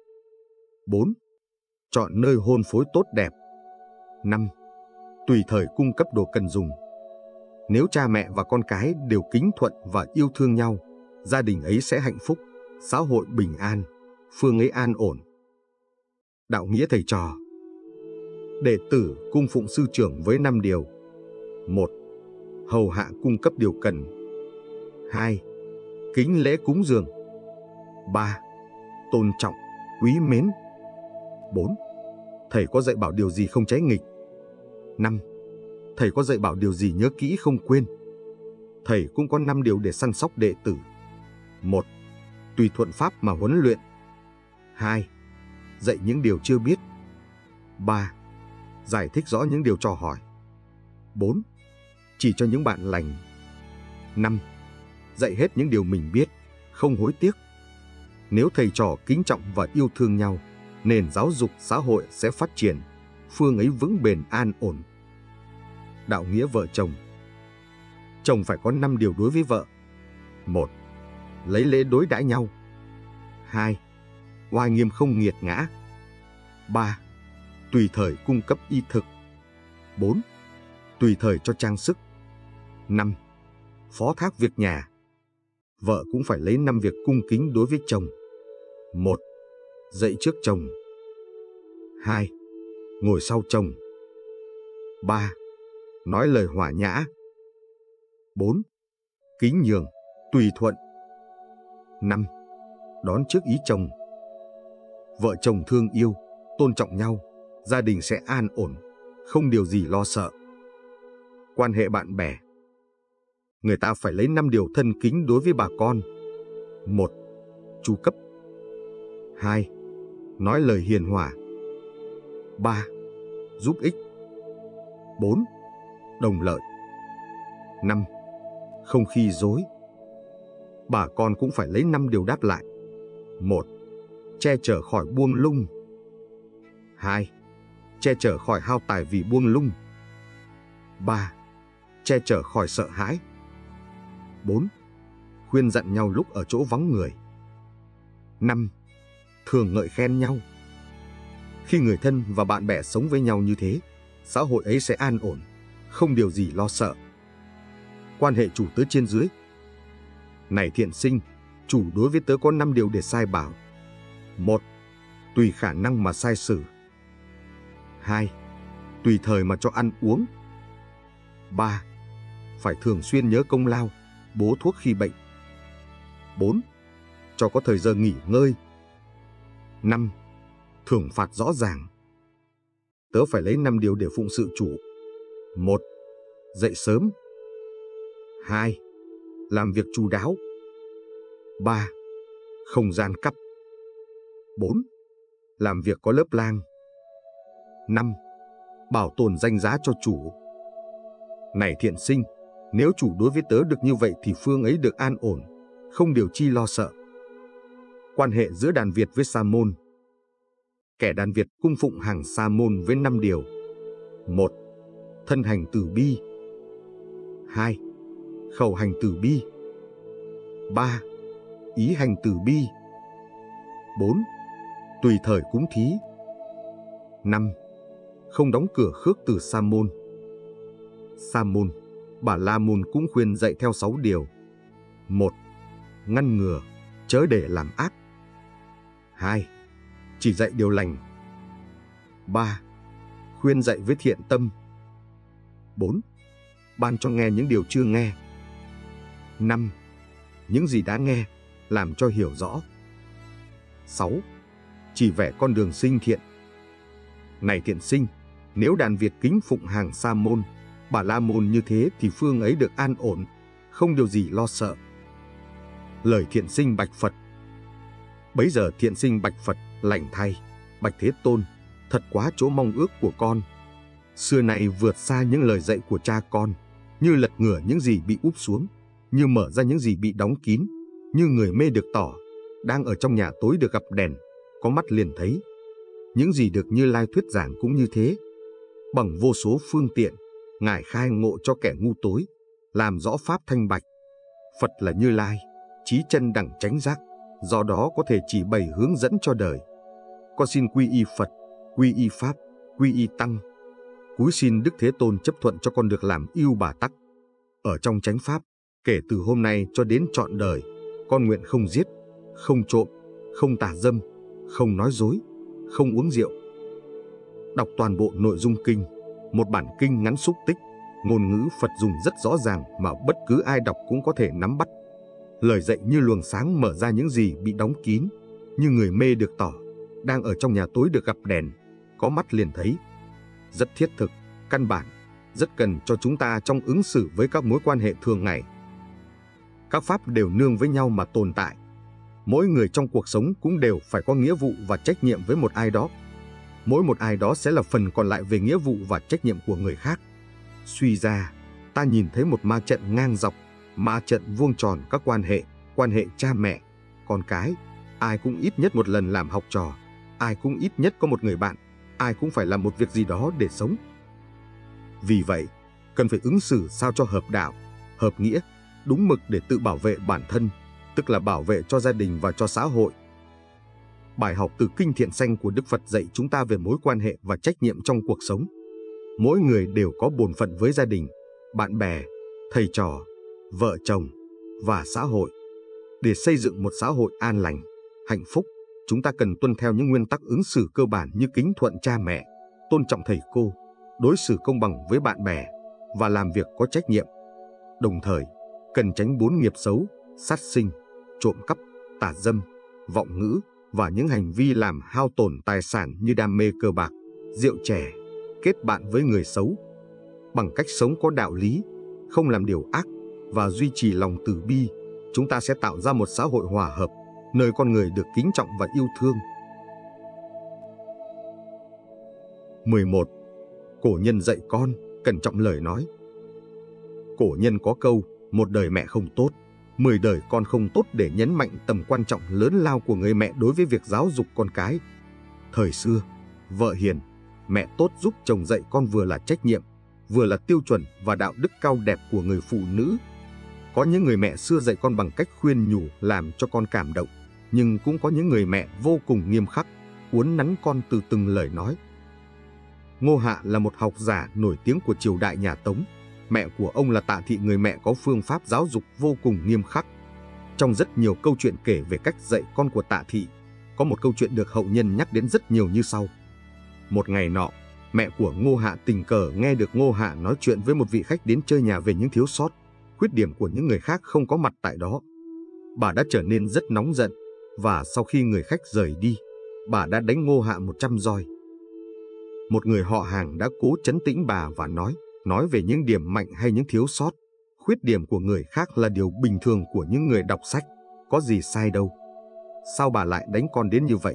4. Chọn nơi hôn phối tốt đẹp. 5. Tùy thời cung cấp đồ cần dùng. Nếu cha mẹ và con cái đều kính thuận và yêu thương nhau, gia đình ấy sẽ hạnh phúc, xã hội bình an, phương ấy an ổn. Đạo nghĩa thầy trò. Đệ tử cung phụng sư trưởng với 5 điều. 1. Hầu hạ cung cấp điều cần. 2. Kính lễ cúng dường. 3. Tôn trọng, quý mến. 4. Thầy có dạy bảo điều gì không trái nghịch. 5. Thầy có dạy bảo điều gì nhớ kỹ không quên. Thầy cũng có 5 điều để săn sóc đệ tử. 1. Tùy thuận pháp mà huấn luyện. 2. Dạy những điều chưa biết. 3. Giải thích rõ những điều trò hỏi. 4. chỉ cho những bạn lành. 5. Dạy hết những điều mình biết, không hối tiếc. Nếu thầy trò kính trọng và yêu thương nhau, nền giáo dục xã hội sẽ phát triển, phương ấy vững bền an ổn. Đạo nghĩa vợ chồng. Chồng phải có 5 điều đối với vợ. 1. Lấy lễ đối đãi nhau. 2. Oai nghiêm không nghiệt ngã. 3. Tùy thời cung cấp y thực. 4. Tùy thời cho trang sức. 5. Phó thác việc nhà. Vợ cũng phải lấy 5 việc cung kính đối với chồng. 1. Dậy trước chồng. 2. Ngồi sau chồng. 3. Nói lời hòa nhã. 4. Kính nhường, tùy thuận. 5. Đón trước ý chồng. Vợ chồng thương yêu, tôn trọng nhau, gia đình sẽ an ổn, không điều gì lo sợ. Quan hệ bạn bè. Người ta phải lấy 5 điều thân kính đối với bà con. 1. Chu cấp. 2. Nói lời hiền hòa. 3. Giúp ích. 4. Đồng lợi. 5. Không khi dối. Bà con cũng phải lấy 5 điều đáp lại. 1. Che chở khỏi buông lung. 2. Che chở khỏi hao tài vì buông lung. 3. Che chở khỏi sợ hãi. 4. Khuyên dặn nhau lúc ở chỗ vắng người. 5. Thường ngợi khen nhau. Khi người thân và bạn bè sống với nhau như thế, xã hội ấy sẽ an ổn, không điều gì lo sợ. Quan hệ chủ tớ trên dưới. Này thiện sinh, chủ đối với tớ có 5 điều để sai bảo. 1. Tùy khả năng mà sai xử. 2. Tùy thời mà cho ăn uống. 3. Phải thường xuyên nhớ công lao, bố thuốc khi bệnh. 4. Cho có thời giờ nghỉ ngơi. 5. Thưởng phạt rõ ràng. Tớ phải lấy 5 điều để phụng sự chủ. 1. Dậy sớm. 2. Làm việc chu đáo. 3. Không gian cắp. 4. Làm việc có lớp lang. 5. Bảo tồn danh giá cho chủ. Này thiện sinh, nếu chủ đối với tớ được như vậy thì phương ấy được an ổn, không điều chi lo sợ. Quan hệ giữa đàn Việt với Sa môn. Kẻ đàn Việt cung phụng hàng Sa môn với 5 điều. 1. Thân hành từ bi. 2. Khẩu hành từ bi. 3. Ý hành từ bi. 4. Tùy thời cúng thí. 5. Không đóng cửa khước từ Sa môn. Sa môn, Bà La môn cũng khuyên dạy theo 6 điều. 1. Ngăn ngừa, chớ để làm ác. 2. Chỉ dạy điều lành. 3. Khuyên dạy với thiện tâm. 4. Ban cho nghe những điều chưa nghe. 5. Những gì đã nghe, làm cho hiểu rõ. 6. Chỉ vẽ con đường sinh thiện. Này thiện sinh, nếu đàn Việt kính phụng hàng Sa môn, Bà La môn như thế thì phương ấy được an ổn, không điều gì lo sợ. Lời thiện sinh bạch Phật. Bấy giờ thiện sinh bạch Phật, lành thay, bạch Thế Tôn, thật quá chỗ mong ước của con. Xưa này vượt xa những lời dạy của cha con, như lật ngửa những gì bị úp xuống, như mở ra những gì bị đóng kín, như người mê được tỏ, đang ở trong nhà tối được gặp đèn, có mắt liền thấy. Những gì được Như Lai thuyết giảng cũng như thế. Bằng vô số phương tiện, Ngài khai ngộ cho kẻ ngu tối, làm rõ pháp thanh bạch. Phật là Như Lai, chí chân đẳng chánh giác, do đó có thể chỉ bày hướng dẫn cho đời. Con xin quy y Phật, quy y Pháp, quy y Tăng. Cúi xin Đức Thế Tôn chấp thuận cho con được làm yêu bà tắc. Ở trong chánh pháp, kể từ hôm nay cho đến trọn đời, con nguyện không giết, không trộm, không tà dâm, không nói dối, không uống rượu. Đọc toàn bộ nội dung kinh, một bản kinh ngắn xúc tích, ngôn ngữ Phật dùng rất rõ ràng mà bất cứ ai đọc cũng có thể nắm bắt. Lời dạy như luồng sáng mở ra những gì bị đóng kín, như người mê được tỏ, đang ở trong nhà tối được gặp đèn, có mắt liền thấy. Rất thiết thực, căn bản, rất cần cho chúng ta trong ứng xử với các mối quan hệ thường ngày. Các pháp đều nương với nhau mà tồn tại. Mỗi người trong cuộc sống cũng đều phải có nghĩa vụ và trách nhiệm với một ai đó. Mỗi một ai đó sẽ là phần còn lại về nghĩa vụ và trách nhiệm của người khác. Suy ra, ta nhìn thấy một ma trận ngang dọc, ma trận vuông tròn các quan hệ cha mẹ, con cái. Ai cũng ít nhất một lần làm học trò, ai cũng ít nhất có một người bạn, ai cũng phải làm một việc gì đó để sống. Vì vậy, cần phải ứng xử sao cho hợp đạo, hợp nghĩa, đúng mực để tự bảo vệ bản thân, tức là bảo vệ cho gia đình và cho xã hội. Bài học từ Kinh Thiện Xanh của Đức Phật dạy chúng ta về mối quan hệ và trách nhiệm trong cuộc sống. Mỗi người đều có bổn phận với gia đình, bạn bè, thầy trò, vợ chồng và xã hội. Để xây dựng một xã hội an lành, hạnh phúc, chúng ta cần tuân theo những nguyên tắc ứng xử cơ bản như kính thuận cha mẹ, tôn trọng thầy cô, đối xử công bằng với bạn bè và làm việc có trách nhiệm. Đồng thời, cần tránh 4 nghiệp xấu: sát sinh, trộm cắp, tà dâm, vọng ngữ và những hành vi làm hao tổn tài sản như đam mê cờ bạc, rượu chè, kết bạn với người xấu. Bằng cách sống có đạo lý, không làm điều ác và duy trì lòng từ bi, chúng ta sẽ tạo ra một xã hội hòa hợp, nơi con người được kính trọng và yêu thương. 11. Cổ nhân dạy con cẩn trọng lời nói. Cổ nhân có câu, một đời mẹ không tốt, 10 đời con không tốt, để nhấn mạnh tầm quan trọng lớn lao của người mẹ đối với việc giáo dục con cái. Thời xưa, vợ hiền, mẹ tốt giúp chồng dạy con vừa là trách nhiệm, vừa là tiêu chuẩn và đạo đức cao đẹp của người phụ nữ. Có những người mẹ xưa dạy con bằng cách khuyên nhủ làm cho con cảm động, nhưng cũng có những người mẹ vô cùng nghiêm khắc, uốn nắn con từ từng lời nói. Ngô Hạ là một học giả nổi tiếng của triều đại nhà Tống. Mẹ của ông là Tạ Thị, người mẹ có phương pháp giáo dục vô cùng nghiêm khắc. Trong rất nhiều câu chuyện kể về cách dạy con của Tạ Thị, có một câu chuyện được hậu nhân nhắc đến rất nhiều như sau. Một ngày nọ, mẹ của Ngô Hạ tình cờ nghe được Ngô Hạ nói chuyện với một vị khách đến chơi nhà về những thiếu sót, khuyết điểm của những người khác không có mặt tại đó. Bà đã trở nên rất nóng giận, và sau khi người khách rời đi, bà đã đánh Ngô Hạ 100 roi. Một người họ hàng đã cố trấn tĩnh bà và nói về những điểm mạnh hay những thiếu sót, khuyết điểm của người khác là điều bình thường của những người đọc sách, có gì sai đâu. Sao bà lại đánh con đến như vậy?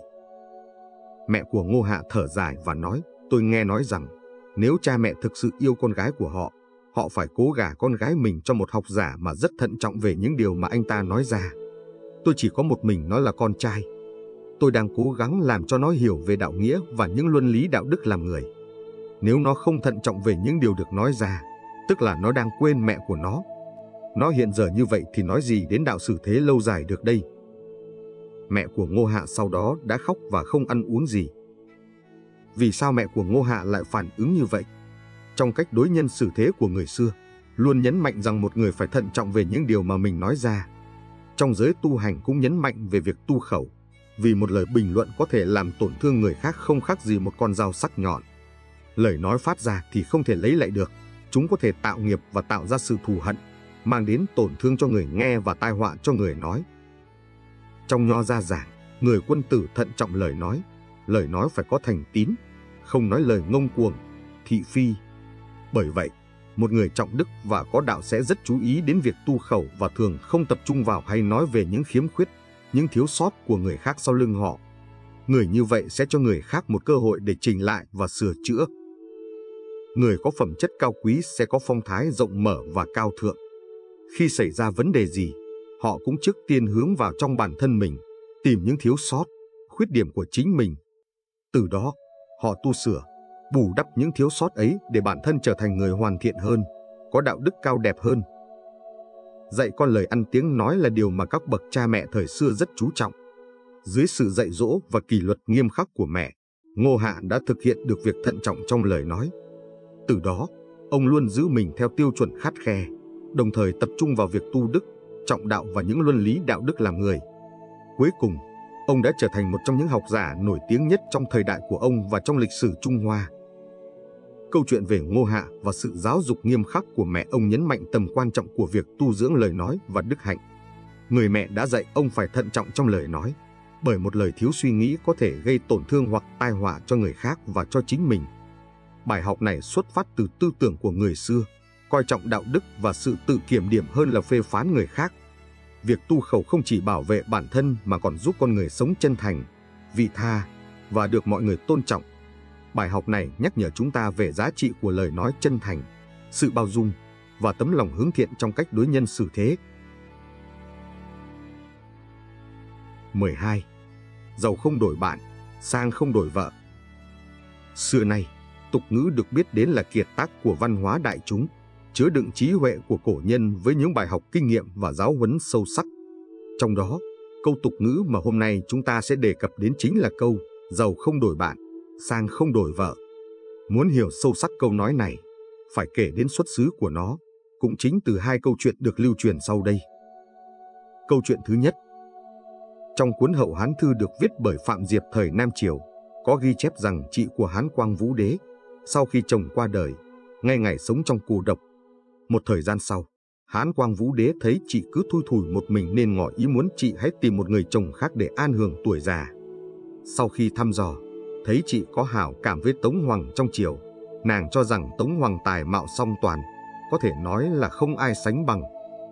Mẹ của Ngô Hạ thở dài và nói, tôi nghe nói rằng nếu cha mẹ thực sự yêu con gái của họ, họ phải cố gả con gái mình cho một học giả mà rất thận trọng về những điều mà anh ta nói ra. Tôi chỉ có một mình nó là con trai. Tôi đang cố gắng làm cho nó hiểu về đạo nghĩa và những luân lý đạo đức làm người. Nếu nó không thận trọng về những điều được nói ra, tức là nó đang quên mẹ của nó. Nó hiện giờ như vậy thì nói gì đến đạo xử thế lâu dài được đây? Mẹ của Ngô Hạ sau đó đã khóc và không ăn uống gì. Vì sao mẹ của Ngô Hạ lại phản ứng như vậy? Trong cách đối nhân xử thế của người xưa, luôn nhấn mạnh rằng một người phải thận trọng về những điều mà mình nói ra. Trong giới tu hành cũng nhấn mạnh về việc tu khẩu, vì một lời bình luận có thể làm tổn thương người khác không khác gì một con dao sắc nhọn. Lời nói phát ra thì không thể lấy lại được, chúng có thể tạo nghiệp và tạo ra sự thù hận, mang đến tổn thương cho người nghe và tai họa cho người nói. Trong Nho gia giảng, người quân tử thận trọng lời nói phải có thành tín, không nói lời ngông cuồng, thị phi. Bởi vậy, một người trọng đức và có đạo sẽ rất chú ý đến việc tu khẩu và thường không tập trung vào hay nói về những khiếm khuyết, những thiếu sót của người khác sau lưng họ. Người như vậy sẽ cho người khác một cơ hội để chỉnh lại và sửa chữa. Người có phẩm chất cao quý sẽ có phong thái rộng mở và cao thượng. Khi xảy ra vấn đề gì, họ cũng trước tiên hướng vào trong bản thân mình, tìm những thiếu sót, khuyết điểm của chính mình. Từ đó, họ tu sửa, bù đắp những thiếu sót ấy để bản thân trở thành người hoàn thiện hơn, có đạo đức cao đẹp hơn. Dạy con lời ăn tiếng nói là điều mà các bậc cha mẹ thời xưa rất chú trọng. Dưới sự dạy dỗ và kỷ luật nghiêm khắc của mẹ, Ngô Hạ đã thực hiện được việc thận trọng trong lời nói. Từ đó, ông luôn giữ mình theo tiêu chuẩn khắt khe, đồng thời tập trung vào việc tu đức, trọng đạo và những luân lý đạo đức làm người. Cuối cùng, ông đã trở thành một trong những học giả nổi tiếng nhất trong thời đại của ông và trong lịch sử Trung Hoa. Câu chuyện về Ngô Hạ và sự giáo dục nghiêm khắc của mẹ ông nhấn mạnh tầm quan trọng của việc tu dưỡng lời nói và đức hạnh. Người mẹ đã dạy ông phải thận trọng trong lời nói, bởi một lời thiếu suy nghĩ có thể gây tổn thương hoặc tai họa cho người khác và cho chính mình. Bài học này xuất phát từ tư tưởng của người xưa, coi trọng đạo đức và sự tự kiểm điểm hơn là phê phán người khác. Việc tu khẩu không chỉ bảo vệ bản thân mà còn giúp con người sống chân thành, vị tha và được mọi người tôn trọng. Bài học này nhắc nhở chúng ta về giá trị của lời nói chân thành, sự bao dung, và tấm lòng hướng thiện trong cách đối nhân xử thế. 12. Giàu không đổi bạn, sang không đổi vợ. Xưa nay, tục ngữ được biết đến là kiệt tác của văn hóa đại chúng, chứa đựng trí huệ của cổ nhân với những bài học kinh nghiệm và giáo huấn sâu sắc. Trong đó, câu tục ngữ mà hôm nay chúng ta sẽ đề cập đến chính là câu giàu không đổi bạn, sang không đổi vợ. Muốn hiểu sâu sắc câu nói này, phải kể đến xuất xứ của nó, cũng chính từ hai câu chuyện được lưu truyền sau đây. Câu chuyện thứ nhất. Trong cuốn Hậu Hán Thư được viết bởi Phạm Diệp thời Nam Triều, có ghi chép rằng chị của Hán Quang Vũ Đế, sau khi chồng qua đời, ngay ngày sống trong cô độc. Một thời gian sau, Hán Quang Vũ Đế thấy chị cứ thui thủi một mình nên ngỏ ý muốn chị hãy tìm một người chồng khác để an hưởng tuổi già. Sau khi thăm dò, thấy chị có hảo cảm với Tống Hoằng trong triều, nàng cho rằng Tống Hoằng tài mạo song toàn, có thể nói là không ai sánh bằng.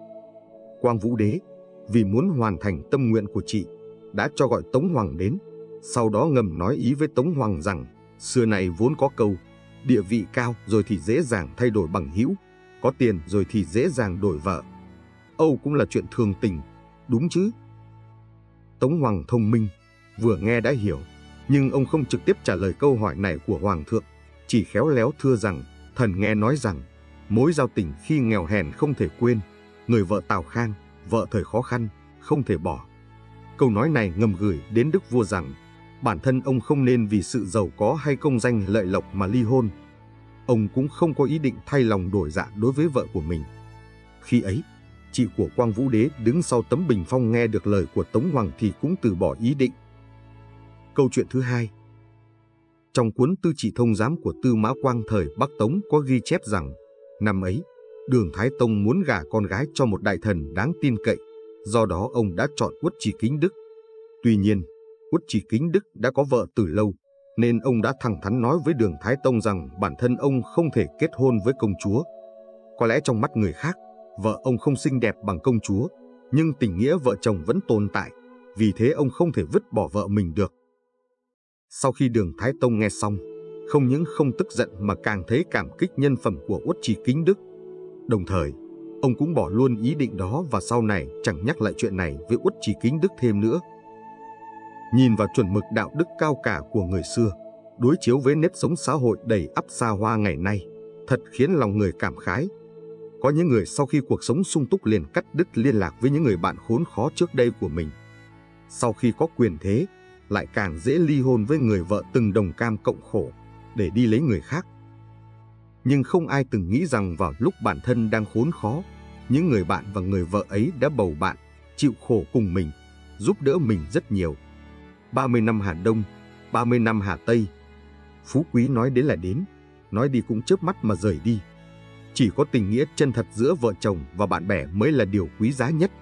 Quang Vũ Đế, vì muốn hoàn thành tâm nguyện của chị, đã cho gọi Tống Hoằng đến, sau đó ngầm nói ý với Tống Hoằng rằng xưa này vốn có câu địa vị cao rồi thì dễ dàng thay đổi bằng hữu, có tiền rồi thì dễ dàng đổi vợ. Âu cũng là chuyện thường tình, đúng chứ? Tống Hoằng thông minh, vừa nghe đã hiểu, nhưng ông không trực tiếp trả lời câu hỏi này của Hoàng thượng, chỉ khéo léo thưa rằng thần nghe nói rằng mối giao tình khi nghèo hèn không thể quên, người vợ Tào Khang, vợ thời khó khăn, không thể bỏ. Câu nói này ngầm gửi đến đức vua rằng bản thân ông không nên vì sự giàu có hay công danh lợi lộc mà ly hôn. Ông cũng không có ý định thay lòng đổi dạ đối với vợ của mình. Khi ấy, chị của Quang Vũ Đế đứng sau tấm bình phong nghe được lời của Tống Hoằng thì cũng từ bỏ ý định. Câu chuyện thứ hai. Trong cuốn Tư Trị Thông Giám của Tư Mã Quang thời Bắc Tống có ghi chép rằng năm ấy, Đường Thái Tông muốn gả con gái cho một đại thần đáng tin cậy, do đó ông đã chọn Uất Trì Kính Đức. Tuy nhiên, Uất Trì Kính Đức đã có vợ từ lâu, nên ông đã thẳng thắn nói với Đường Thái Tông rằng bản thân ông không thể kết hôn với công chúa. Có lẽ trong mắt người khác, vợ ông không xinh đẹp bằng công chúa, nhưng tình nghĩa vợ chồng vẫn tồn tại, vì thế ông không thể vứt bỏ vợ mình được. Sau khi Đường Thái Tông nghe xong, không những không tức giận mà càng thấy cảm kích nhân phẩm của Uất Trì Kính Đức. Đồng thời, ông cũng bỏ luôn ý định đó và sau này chẳng nhắc lại chuyện này với Uất Trì Kính Đức thêm nữa. Nhìn vào chuẩn mực đạo đức cao cả của người xưa, đối chiếu với nếp sống xã hội đầy ắp xa hoa ngày nay, thật khiến lòng người cảm khái. Có những người sau khi cuộc sống sung túc liền cắt đứt liên lạc với những người bạn khốn khó trước đây của mình. Sau khi có quyền thế, lại càng dễ ly hôn với người vợ từng đồng cam cộng khổ để đi lấy người khác. Nhưng không ai từng nghĩ rằng vào lúc bản thân đang khốn khó, những người bạn và người vợ ấy đã bầu bạn, chịu khổ cùng mình, giúp đỡ mình rất nhiều. 30 năm Hà Đông, 30 năm Hà Tây. Phú quý nói đến là đến, nói đi cũng chớp mắt mà rời đi. Chỉ có tình nghĩa chân thật giữa vợ chồng và bạn bè mới là điều quý giá nhất.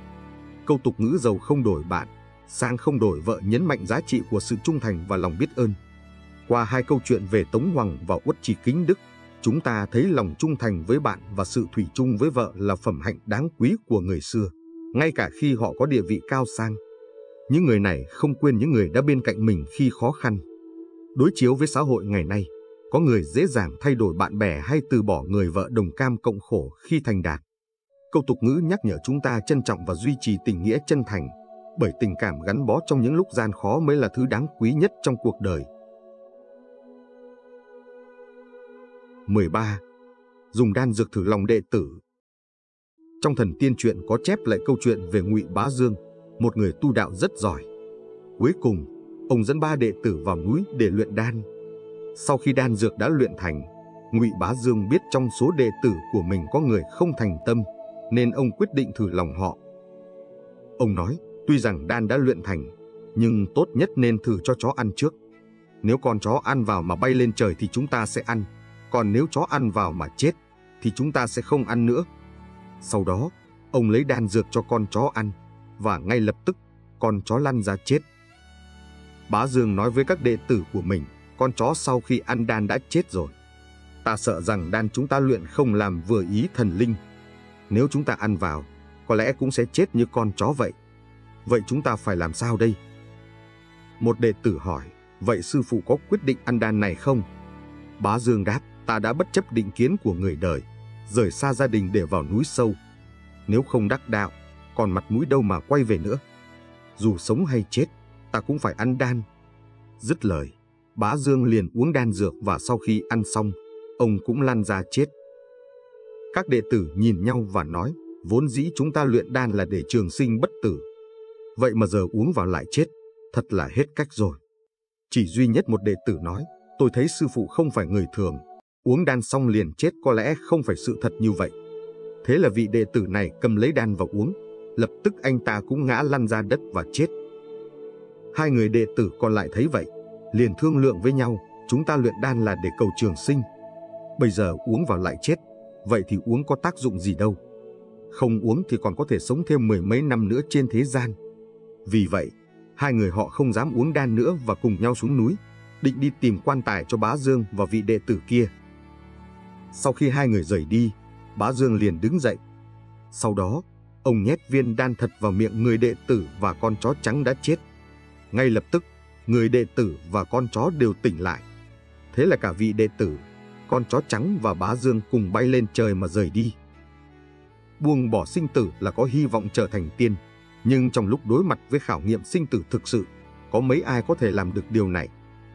Câu tục ngữ giàu không đổi bạn, sang không đổi vợ nhấn mạnh giá trị của sự trung thành và lòng biết ơn. Qua hai câu chuyện về Tống Hoằng và Uất Trì Kính Đức, chúng ta thấy lòng trung thành với bạn và sự thủy chung với vợ là phẩm hạnh đáng quý của người xưa, ngay cả khi họ có địa vị cao sang. Những người này không quên những người đã bên cạnh mình khi khó khăn. Đối chiếu với xã hội ngày nay, có người dễ dàng thay đổi bạn bè hay từ bỏ người vợ đồng cam cộng khổ khi thành đạt. Câu tục ngữ nhắc nhở chúng ta trân trọng và duy trì tình nghĩa chân thành, bởi tình cảm gắn bó trong những lúc gian khó mới là thứ đáng quý nhất trong cuộc đời. 13. Dùng đan dược thử lòng đệ tử. Trong Thần Tiên Truyện có chép lại câu chuyện về Ngụy Bá Dương, một người tu đạo rất giỏi. Cuối cùng, ông dẫn 3 đệ tử vào núi để luyện đan. Sau khi đan dược đã luyện thành, Ngụy Bá Dương biết trong số đệ tử của mình có người không thành tâm, nên ông quyết định thử lòng họ. Ông nói, tuy rằng đan đã luyện thành, nhưng tốt nhất nên thử cho chó ăn trước. Nếu con chó ăn vào mà bay lên trời thì chúng ta sẽ ăn, còn nếu chó ăn vào mà chết, thì chúng ta sẽ không ăn nữa. Sau đó, ông lấy đan dược cho con chó ăn, và ngay lập tức, con chó lăn ra chết. Bá Dương nói với các đệ tử của mình, con chó sau khi ăn đan đã chết rồi. Ta sợ rằng đan chúng ta luyện không làm vừa ý thần linh. Nếu chúng ta ăn vào, có lẽ cũng sẽ chết như con chó vậy. Vậy chúng ta phải làm sao đây? Một đệ tử hỏi, vậy sư phụ có quyết định ăn đan này không? Bá Dương đáp, ta đã bất chấp định kiến của người đời, rời xa gia đình để vào núi sâu. Nếu không đắc đạo, còn mặt mũi đâu mà quay về nữa. Dù sống hay chết, ta cũng phải ăn đan. Dứt lời, Bá Dương liền uống đan dược và sau khi ăn xong, ông cũng lăn ra chết. Các đệ tử nhìn nhau và nói, vốn dĩ chúng ta luyện đan là để trường sinh bất tử. Vậy mà giờ uống vào lại chết, thật là hết cách rồi. Chỉ duy nhất một đệ tử nói, tôi thấy sư phụ không phải người thường, uống đan xong liền chết có lẽ không phải sự thật như vậy. Thế là vị đệ tử này cầm lấy đan và uống, lập tức anh ta cũng ngã lăn ra đất và chết. Hai người đệ tử còn lại thấy vậy, liền thương lượng với nhau, chúng ta luyện đan là để cầu trường sinh. Bây giờ uống vào lại chết, vậy thì uống có tác dụng gì đâu. Không uống thì còn có thể sống thêm 10 mấy năm nữa trên thế gian. Vì vậy, hai người họ không dám uống đan nữa và cùng nhau xuống núi, định đi tìm quan tài cho Bá Dương và vị đệ tử kia. Sau khi hai người rời đi, Bá Dương liền đứng dậy. Sau đó, ông nhét viên đan thật vào miệng người đệ tử và con chó trắng đã chết. Ngay lập tức, người đệ tử và con chó đều tỉnh lại. Thế là cả vị đệ tử, con chó trắng và Bá Dương cùng bay lên trời mà rời đi. Buông bỏ sinh tử là có hy vọng trở thành tiên, nhưng trong lúc đối mặt với khảo nghiệm sinh tử thực sự, có mấy ai có thể làm được điều này.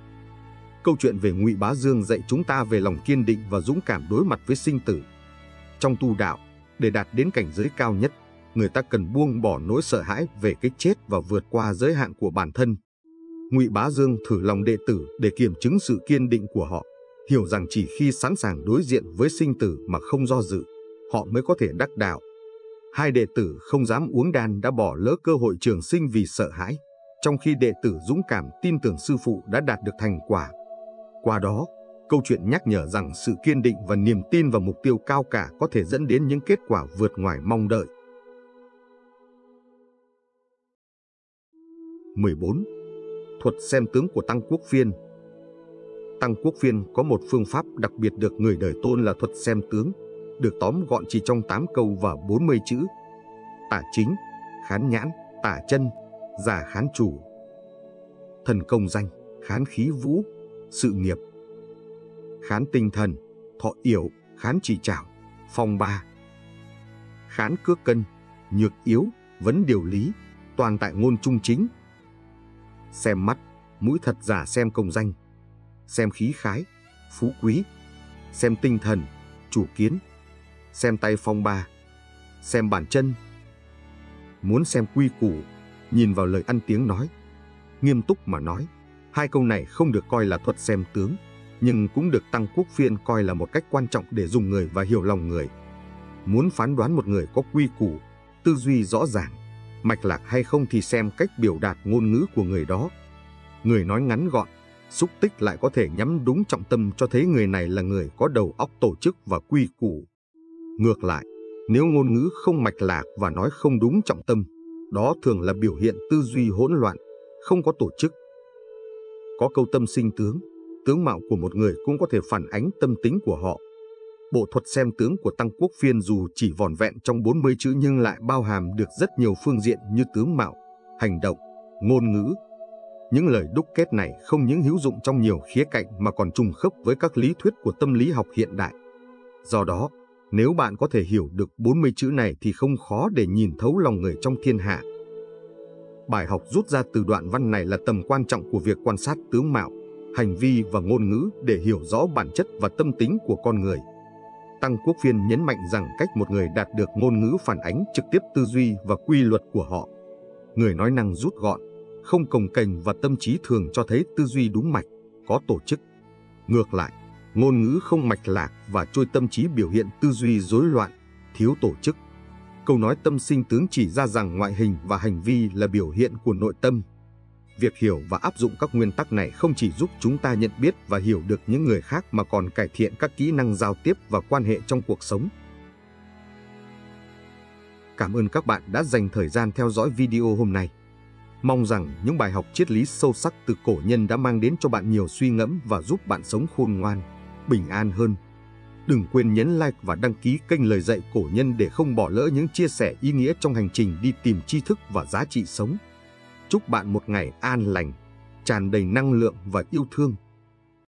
Câu chuyện về Ngụy Bá Dương dạy chúng ta về lòng kiên định và dũng cảm đối mặt với sinh tử. Trong tu đạo, để đạt đến cảnh giới cao nhất, người ta cần buông bỏ nỗi sợ hãi về cái chết và vượt qua giới hạn của bản thân. Ngụy Bá Dương thử lòng đệ tử để kiểm chứng sự kiên định của họ, hiểu rằng chỉ khi sẵn sàng đối diện với sinh tử mà không do dự, họ mới có thể đắc đạo. Hai đệ tử không dám uống đan đã bỏ lỡ cơ hội trường sinh vì sợ hãi, trong khi đệ tử dũng cảm tin tưởng sư phụ đã đạt được thành quả. Qua đó, câu chuyện nhắc nhở rằng sự kiên định và niềm tin vào mục tiêu cao cả có thể dẫn đến những kết quả vượt ngoài mong đợi. 14. Thuật xem tướng của Tăng Quốc Phiên. Tăng Quốc Phiên có một phương pháp đặc biệt được người đời tôn là thuật xem tướng, được tóm gọn chỉ trong 8 câu và 40 chữ. Tả chính, khán nhãn, tả chân, giả khán chủ. Thần công danh, khán khí vũ, sự nghiệp. Khán tinh thần, thọ yểu, khán chỉ trảo, phong ba. Khán cước cân, nhược yếu, vấn điều lý, toàn tại ngôn trung chính. Xem mắt, mũi thật giả xem công danh. Xem khí khái, phú quý. Xem tinh thần, chủ kiến. Xem tay phong ba. Xem bản chân. Muốn xem quy củ, nhìn vào lời ăn tiếng nói. Nghiêm túc mà nói, hai câu này không được coi là thuật xem tướng, nhưng cũng được Tăng Quốc Phiên coi là một cách quan trọng để dùng người và hiểu lòng người. Muốn phán đoán một người có quy củ, tư duy rõ ràng, mạch lạc hay không thì xem cách biểu đạt ngôn ngữ của người đó. Người nói ngắn gọn, xúc tích lại có thể nhắm đúng trọng tâm cho thấy người này là người có đầu óc tổ chức và quy củ. Ngược lại, nếu ngôn ngữ không mạch lạc và nói không đúng trọng tâm, đó thường là biểu hiện tư duy hỗn loạn, không có tổ chức. Có câu tâm sinh tướng, tướng mạo của một người cũng có thể phản ánh tâm tính của họ. Bộ thuật xem tướng của Tăng Quốc Phiên dù chỉ vỏn vẹn trong 40 chữ nhưng lại bao hàm được rất nhiều phương diện như tướng mạo, hành động, ngôn ngữ. Những lời đúc kết này không những hữu dụng trong nhiều khía cạnh mà còn trùng khớp với các lý thuyết của tâm lý học hiện đại. Do đó, nếu bạn có thể hiểu được 40 chữ này thì không khó để nhìn thấu lòng người trong thiên hạ. Bài học rút ra từ đoạn văn này là tầm quan trọng của việc quan sát tướng mạo, hành vi và ngôn ngữ để hiểu rõ bản chất và tâm tính của con người. Tăng Quốc Phiên nhấn mạnh rằng cách một người đạt được ngôn ngữ phản ánh trực tiếp tư duy và quy luật của họ. Người nói năng rút gọn, không cồng kềnh và tâm trí thường cho thấy tư duy đúng mạch, có tổ chức. Ngược lại, ngôn ngữ không mạch lạc và trôi tâm trí biểu hiện tư duy rối loạn, thiếu tổ chức. Câu nói tâm sinh tướng chỉ ra rằng ngoại hình và hành vi là biểu hiện của nội tâm. Việc hiểu và áp dụng các nguyên tắc này không chỉ giúp chúng ta nhận biết và hiểu được những người khác mà còn cải thiện các kỹ năng giao tiếp và quan hệ trong cuộc sống. Cảm ơn các bạn đã dành thời gian theo dõi video hôm nay. Mong rằng những bài học triết lý sâu sắc từ cổ nhân đã mang đến cho bạn nhiều suy ngẫm và giúp bạn sống khôn ngoan, bình an hơn. Đừng quên nhấn like và đăng ký kênh Lời Dạy Cổ Nhân để không bỏ lỡ những chia sẻ ý nghĩa trong hành trình đi tìm tri thức và giá trị sống. Chúc bạn một ngày an lành, tràn đầy năng lượng và yêu thương.